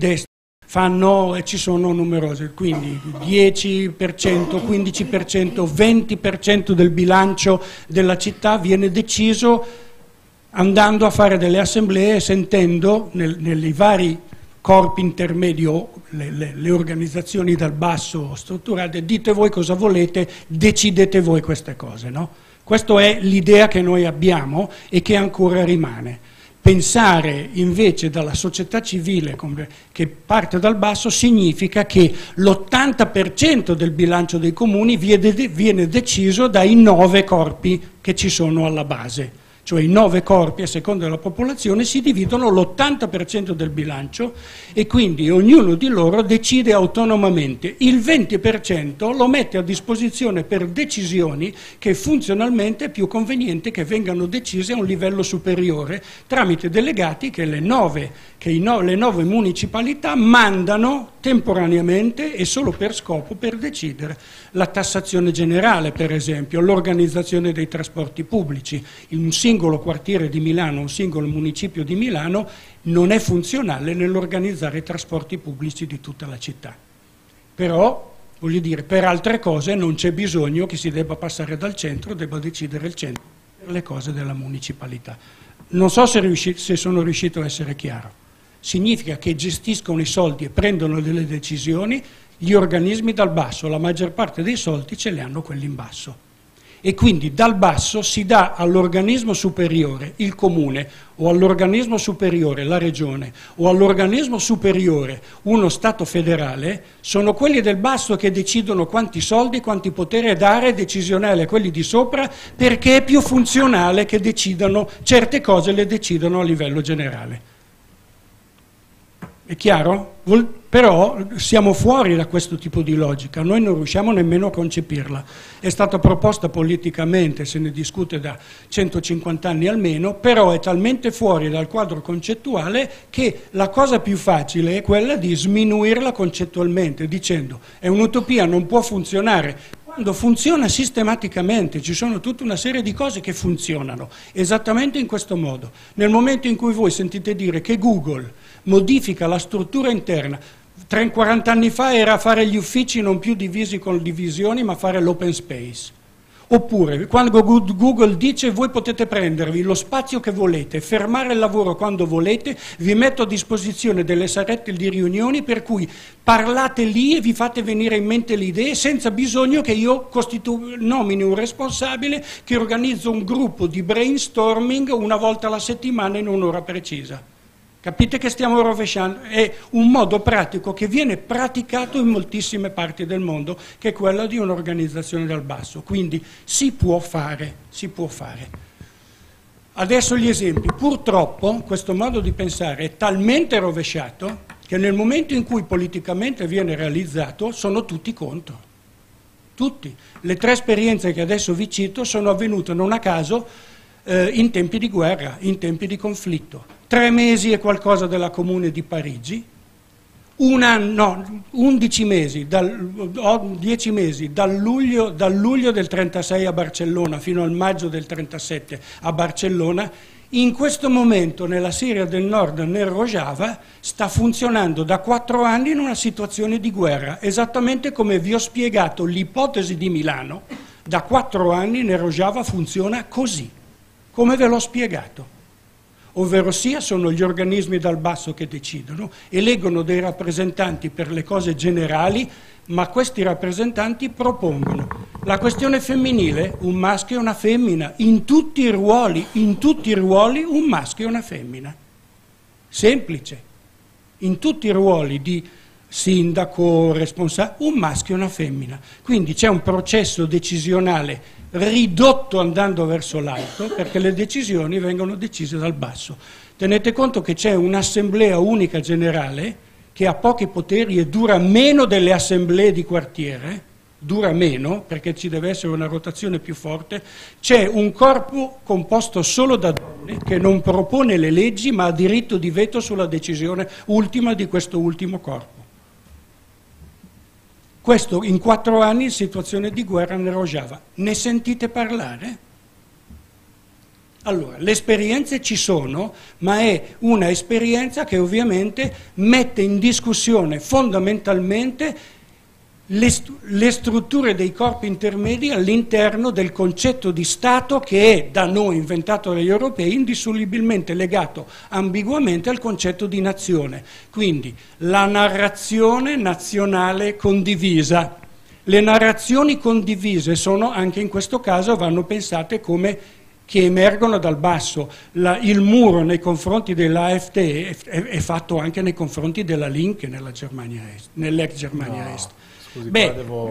ci sono numerose, quindi 10%, 15%, 20% del bilancio della città viene deciso andando a fare delle assemblee e sentendo nei vari corpi intermedi o le organizzazioni dal basso strutturate, dite voi cosa volete, decidete voi queste cose, no? Questa è l'idea che noi abbiamo e che ancora rimane. Pensare invece dalla società civile che parte dal basso significa che l'80% del bilancio dei comuni viene deciso dai 9 corpi che ci sono alla base. Cioè i 9 corpi, a seconda della popolazione, si dividono l'80% del bilancio e quindi ognuno di loro decide autonomamente. Il 20% lo mette a disposizione per decisioni che funzionalmente è più conveniente che vengano decise a un livello superiore tramite delegati che le 9 municipalità mandano temporaneamente e solo per scopo per decidere. La tassazione generale, per esempio, l'organizzazione dei trasporti pubblici. Un singolo quartiere di Milano, un singolo municipio di Milano non è funzionale nell'organizzare i trasporti pubblici di tutta la città. Però, voglio dire, per altre cose non c'è bisogno che si debba passare dal centro, debba decidere il centro per le cose della municipalità. Non so se sono riuscito a essere chiaro. Significa che gestiscono i soldi e prendono delle decisioni gli organismi dal basso, la maggior parte dei soldi ce li hanno quelli in basso. E quindi dal basso si dà all'organismo superiore, il comune, o all'organismo superiore, la regione, o all'organismo superiore, uno Stato federale, sono quelli del basso che decidono quanti soldi, quanti potere dare decisionale a quelli di sopra, perché è più funzionale che decidano certe cose, le decidono a livello generale. È chiaro? Però siamo fuori da questo tipo di logica, noi non riusciamo nemmeno a concepirla. È stata proposta politicamente, se ne discute da 150 anni almeno, però è talmente fuori dal quadro concettuale che la cosa più facile è quella di sminuirla concettualmente, dicendo è un'utopia, non può funzionare. Quando funziona sistematicamente, ci sono tutta una serie di cose che funzionano esattamente in questo modo. Nel momento in cui voi sentite dire che Google modifica la struttura interna, 40 anni fa era fare gli uffici non più divisi con divisioni, ma fare l'open space. Oppure, quando Google dice voi potete prendervi lo spazio che volete, fermare il lavoro quando volete, vi metto a disposizione delle salette di riunioni per cui parlate lì e vi fate venire in mente le idee senza bisogno che io nomini un responsabile che organizza un gruppo di brainstorming una volta alla settimana in un'ora precisa. Capite che stiamo rovesciando? È un modo pratico che viene praticato in moltissime parti del mondo, che è quello di un'organizzazione dal basso. Quindi si può fare, si può fare. Adesso gli esempi. Purtroppo questo modo di pensare è talmente rovesciato che nel momento in cui politicamente viene realizzato sono tutti contro. Tutti. Le 3 esperienze che adesso vi cito sono avvenute non a caso in tempi di guerra, in tempi di conflitto. 3 mesi e qualcosa della Comune di Parigi, 11 mesi, 10 mesi, dal luglio del 36 a Barcellona fino al maggio del 37 a Barcellona. In questo momento nella Siria del Nord, nel Rojava, sta funzionando da 4 anni in una situazione di guerra, esattamente come vi ho spiegato l'ipotesi di Milano, da 4 anni nel Rojava funziona così, come ve l'ho spiegato. Ovvero sia sono gli organismi dal basso che decidono, eleggono dei rappresentanti per le cose generali, ma questi rappresentanti propongono la questione femminile, un maschio e una femmina, in tutti i ruoli un maschio e una femmina. Semplice, in tutti i ruoli di sindaco, responsabile, un maschio e una femmina. Quindi c'è un processo decisionale ridotto andando verso l'alto, perché le decisioni vengono decise dal basso. Tenete conto che c'è un'assemblea unica generale che ha pochi poteri e dura meno delle assemblee di quartiere, dura meno perché ci deve essere una rotazione più forte. C'è un corpo composto solo da donne che non propone le leggi ma ha diritto di veto sulla decisione ultima di questo ultimo corpo. Questo in 4 anni in situazione di guerra nel Rojava. Ne sentite parlare? Allora, le esperienze ci sono, ma è una esperienza che ovviamente mette in discussione fondamentalmente le strutture dei corpi intermedi all'interno del concetto di Stato che è da noi inventato dagli europei, indissolubilmente legato ambiguamente al concetto di nazione. Quindi la narrazione nazionale condivisa. Le narrazioni condivise sono, anche in questo caso, vanno pensate come che emergono dal basso. Il muro nei confronti dell'AfD è fatto anche nei confronti della Linke nella Germania Est, nell'ex Germania Est. Scusi, Beh, devo...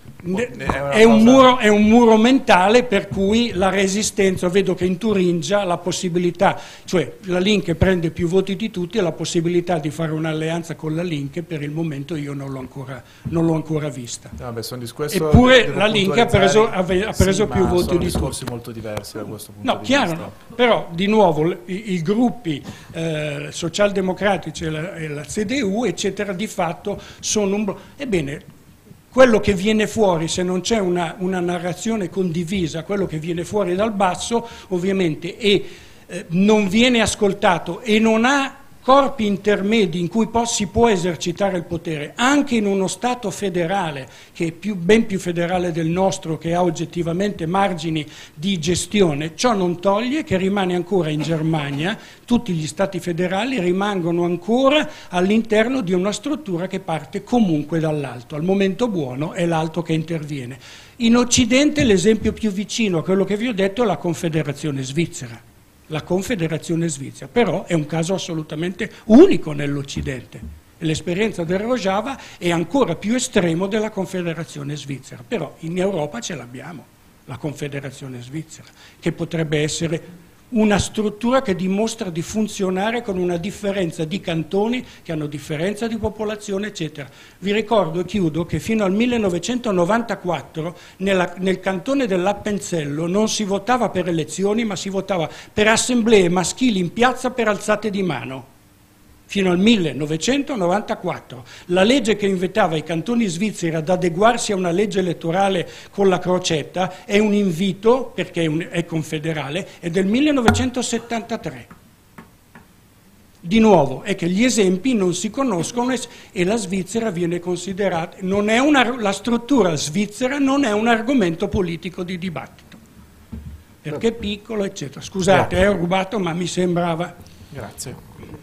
è un muro mentale per cui la resistenza, vedo che in Turingia la possibilità, cioè la Linke prende più voti di tutti e la possibilità di fare un'alleanza con la Linke per il momento io non l'ho ancora vista. Vabbè, Eppure la Linke ha preso più voti sono di discorsi tutti. molto diversi da questo punto No, di chiaro, vista. no. Però di nuovo i gruppi socialdemocratici e la CDU, eccetera, di fatto sono ebbene, quello che viene fuori, se non c'è una narrazione condivisa, quello che viene fuori dal basso, ovviamente, non viene ascoltato e non ha corpi intermedi in cui si può esercitare il potere, anche in uno Stato federale, che è ben più federale del nostro, che ha oggettivamente margini di gestione. Ciò non toglie che rimane ancora in Germania, tutti gli Stati federali rimangono ancora all'interno di una struttura che parte comunque dall'alto. Al momento buono è l'alto che interviene. In Occidente l'esempio più vicino a quello che vi ho detto è la Confederazione Svizzera. La Confederazione Svizzera, però è un caso assolutamente unico nell'Occidente. L'esperienza del Rojava è ancora più estremo della Confederazione Svizzera, però in Europa ce l'abbiamo, la Confederazione Svizzera, che potrebbe essere una struttura che dimostra di funzionare con una differenza di cantoni che hanno differenza di popolazione, eccetera. Vi ricordo, e chiudo, che fino al 1994 nel cantone dell'Appenzello non si votava per elezioni, ma si votava per assemblee maschili in piazza per alzate di mano. Fino al 1994. La legge che invitava i cantoni svizzeri ad adeguarsi a una legge elettorale con la crocetta è un invito, perché è confederale, è del 1973. Di nuovo, è che gli esempi non si conoscono e la Svizzera viene considerata, la struttura svizzera non è un argomento politico di dibattito, perché è piccolo, eccetera. Scusate, ho rubato, ma mi sembrava... Grazie.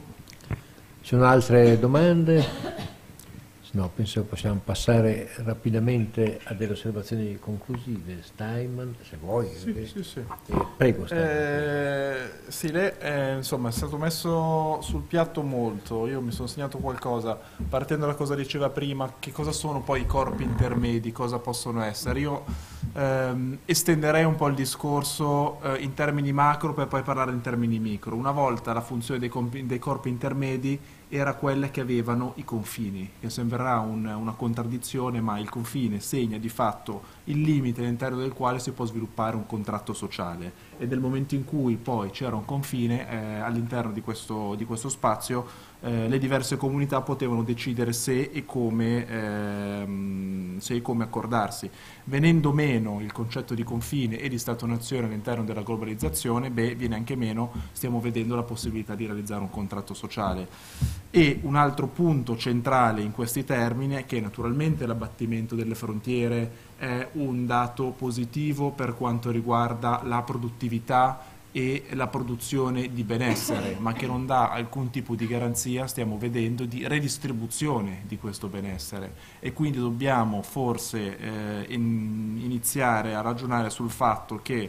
Ci sono altre domande? No, penso che possiamo passare rapidamente a delle osservazioni conclusive. Steinman, se vuoi. Sì. Prego, Steinman. Sì, lei insomma è stato messo sul piatto molto. Io mi sono segnato qualcosa, partendo da cosa diceva prima, che cosa sono poi i corpi intermedi, cosa possono essere. Io estenderei un po' il discorso in termini macro per poi parlare in termini micro. Una volta la funzione dei corpi intermedi era quella che avevano i confini, che sembrerà una contraddizione, ma il confine segna di fatto il limite all'interno del quale si può sviluppare un contratto sociale, e nel momento in cui poi c'era un confine all'interno di questo spazio, le diverse comunità potevano decidere se e come accordarsi. Venendo meno il concetto di confine e di Stato-nazione all'interno della globalizzazione, viene anche meno, stiamo vedendo la possibilità di realizzare un contratto sociale. E un altro punto centrale in questi termini è che naturalmente l'abbattimento delle frontiere è un dato positivo per quanto riguarda la produttività e la produzione di benessere, ma che non dà alcun tipo di garanzia, stiamo vedendo, di redistribuzione di questo benessere, e quindi dobbiamo forse iniziare a ragionare sul fatto che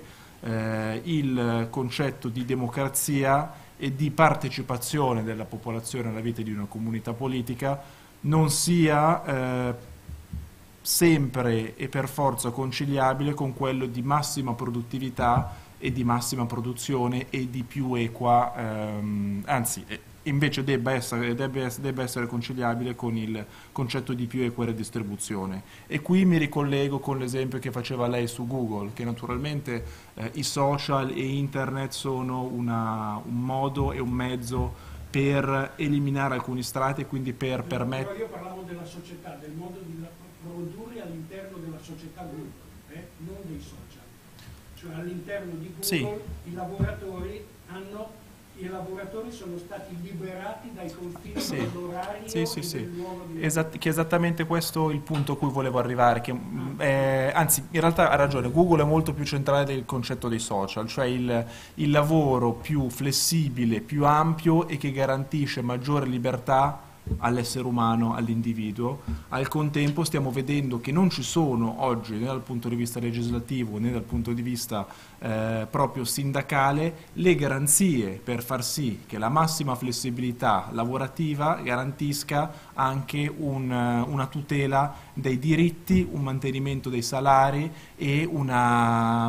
il concetto di democrazia e di partecipazione della popolazione alla vita di una comunità politica non sia sempre e per forza conciliabile con quello di massima produttività e di massima produzione e di più equa, anzi invece debba essere conciliabile con il concetto di più equa redistribuzione. E qui mi ricollego con l'esempio che faceva lei su Google, che naturalmente i social e internet sono un modo e un mezzo per eliminare alcuni strati e quindi per permettere... Io parlavo della società, del modo di produrre all'interno della società Google, non dei social. Cioè all'interno di Google Sì. i lavoratori sono stati liberati dai confini Sì. dell'orario Sì, sì, e sì. del luogo di Che è esattamente questo il punto a cui volevo arrivare, anzi in realtà ha ragione, Google è molto più centrale del concetto dei social, cioè il lavoro più flessibile, più ampio e che garantisce maggiore libertà all'essere umano, all'individuo. Al contempo stiamo vedendo che non ci sono oggi, né dal punto di vista legislativo né dal punto di vista proprio sindacale, le garanzie per far sì che la massima flessibilità lavorativa garantisca anche una tutela dei diritti, un mantenimento dei salari e una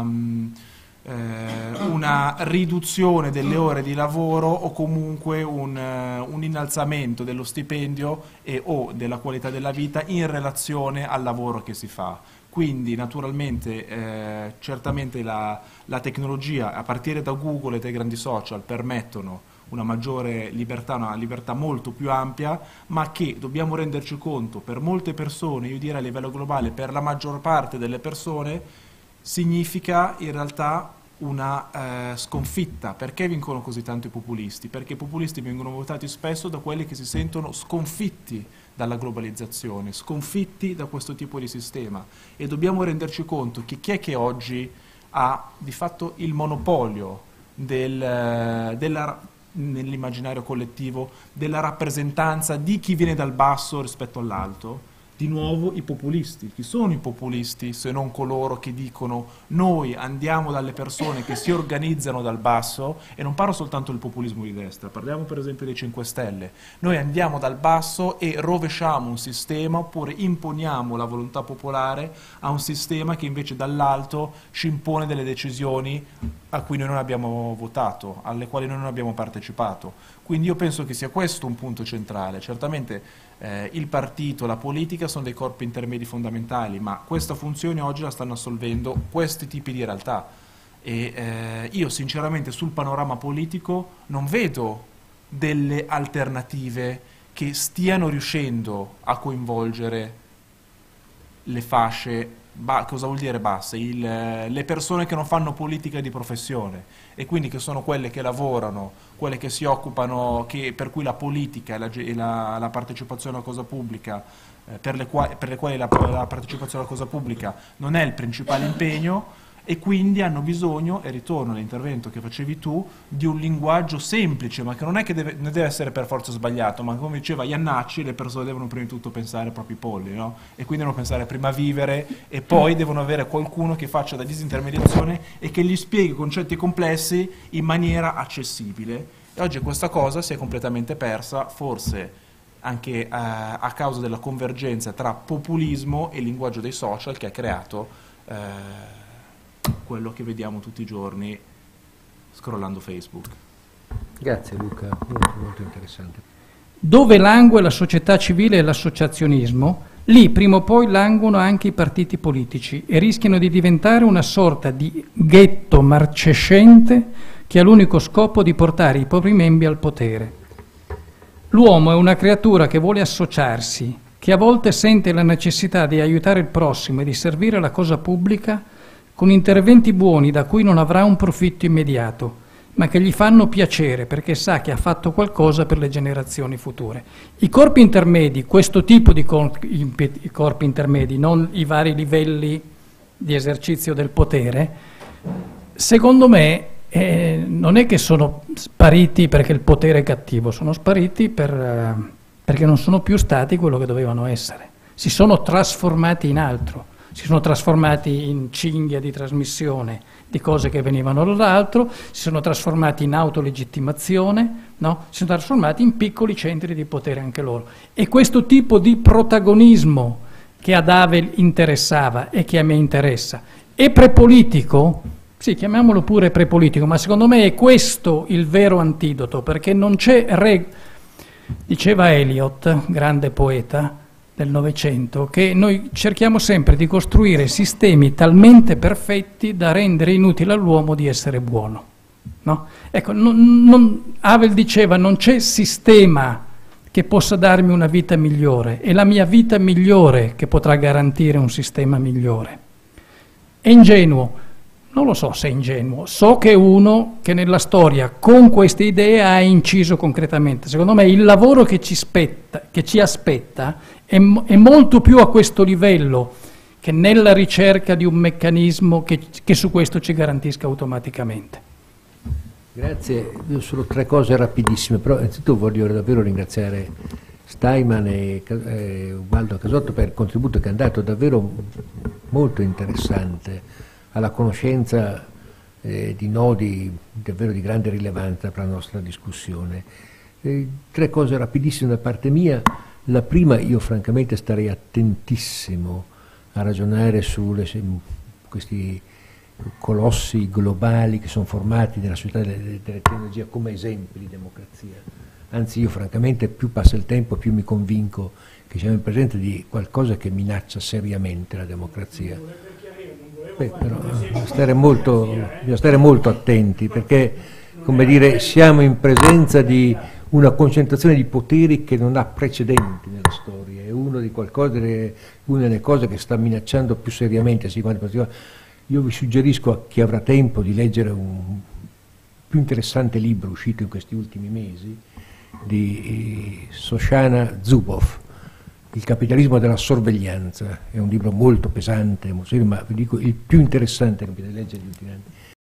riduzione delle ore di lavoro o comunque un innalzamento dello stipendio o della qualità della vita in relazione al lavoro che si fa. Quindi naturalmente certamente la tecnologia a partire da Google e dai grandi social permettono una maggiore libertà, una libertà molto più ampia, ma che dobbiamo renderci conto per molte persone, io direi a livello globale per la maggior parte delle persone, significa in realtà una sconfitta. Perché vincono così tanto i populisti? Perché i populisti vengono votati spesso da quelli che si sentono sconfitti dalla globalizzazione, sconfitti da questo tipo di sistema, e dobbiamo renderci conto che chi è che oggi ha di fatto il monopolio nell'immaginario collettivo della rappresentanza di chi viene dal basso rispetto all'alto? Di nuovo i populisti. Chi sono i populisti se non coloro che dicono noi andiamo dalle persone che si organizzano dal basso, e non parlo soltanto del populismo di destra, parliamo per esempio dei 5 Stelle, noi andiamo dal basso e rovesciamo un sistema oppure imponiamo la volontà popolare a un sistema che invece dall'alto ci impone delle decisioni a cui noi non abbiamo votato, alle quali noi non abbiamo partecipato. Quindi io penso che sia questo un punto centrale. Certamente il partito, la politica sono dei corpi intermedi fondamentali, ma questa funzione oggi la stanno assolvendo questi tipi di realtà, e io sinceramente sul panorama politico non vedo delle alternative che stiano riuscendo a coinvolgere le fasce, cosa vuol dire basse? Le persone che non fanno politica di professione, e quindi che sono quelle che lavorano, quelle che si occupano, per cui la politica e la partecipazione alla cosa pubblica, per le quali la partecipazione alla cosa pubblica non è il principale impegno, e quindi hanno bisogno, e ritorno all'intervento che facevi tu, di un linguaggio semplice, ma che non è che ne deve essere per forza sbagliato, ma come diceva Iannacci, le persone devono prima di tutto pensare ai propri polli, no? E quindi devono pensare prima a vivere, e poi devono avere qualcuno che faccia da disintermediazione e che gli spieghi concetti complessi in maniera accessibile. E oggi questa cosa si è completamente persa, forse anche a causa della convergenza tra populismo e linguaggio dei social, che ha creato quello che vediamo tutti i giorni scrollando Facebook. Grazie Luca, molto, molto interessante. Dove langue la società civile e l'associazionismo, lì prima o poi languono anche i partiti politici e rischiano di diventare una sorta di ghetto marcescente che ha l'unico scopo di portare i propri membri al potere. L'uomo è una creatura che vuole associarsi, che a volte sente la necessità di aiutare il prossimo e di servire la cosa pubblica con interventi buoni da cui non avrà un profitto immediato, ma che gli fanno piacere perché sa che ha fatto qualcosa per le generazioni future. I corpi intermedi, questo tipo di corpi intermedi, non i vari livelli di esercizio del potere, secondo me non è che sono spariti perché il potere è cattivo, sono spariti perché non sono più stati quello che dovevano essere. Si sono trasformati in altro. Si sono trasformati in cinghia di trasmissione di cose che venivano dall'altro, si sono trasformati in autolegittimazione, no? Si sono trasformati in piccoli centri di potere anche loro. E questo tipo di protagonismo che ad Havel interessava e che a me interessa è prepolitico, sì, chiamiamolo pure prepolitico, ma secondo me è questo il vero antidoto, perché non c'è diceva Eliot, grande poeta del Novecento, che noi cerchiamo sempre di costruire sistemi talmente perfetti da rendere inutile all'uomo di essere buono, no? Ecco, Havel diceva non c'è sistema che possa darmi una vita migliore, è la mia vita migliore che potrà garantire un sistema migliore. È ingenuo? Non lo so se è ingenuo, so che è uno che nella storia con queste idee ha inciso concretamente. Secondo me il lavoro che ci aspetta è molto più a questo livello che nella ricerca di un meccanismo che su questo ci garantisca automaticamente. Grazie, io solo 3 cose rapidissime, però innanzitutto voglio davvero ringraziare Steinman e Ubaldo Casotto per il contributo che hanno dato, davvero molto interessante, alla conoscenza di nodi davvero di grande rilevanza per la nostra discussione. 3 cose rapidissime da parte mia. La prima, io francamente starei attentissimo a ragionare su questi colossi globali che sono formati nella società della tecnologia come esempi di democrazia. Anzi, io francamente più passa il tempo più mi convinco che siamo in presenza di qualcosa che minaccia seriamente la democrazia. Però bisogna stare molto attenti, perché, come dire, siamo in presenza di una concentrazione di poteri che non ha precedenti nella storia, è una delle cose che sta minacciando più seriamente. Io vi suggerisco a chi avrà tempo di leggere un più interessante libro uscito in questi ultimi mesi di Shoshana Zuboff, Il capitalismo della sorveglianza. È un libro molto pesante, ma vi dico il più interessante che potete leggere negli ultimi anni.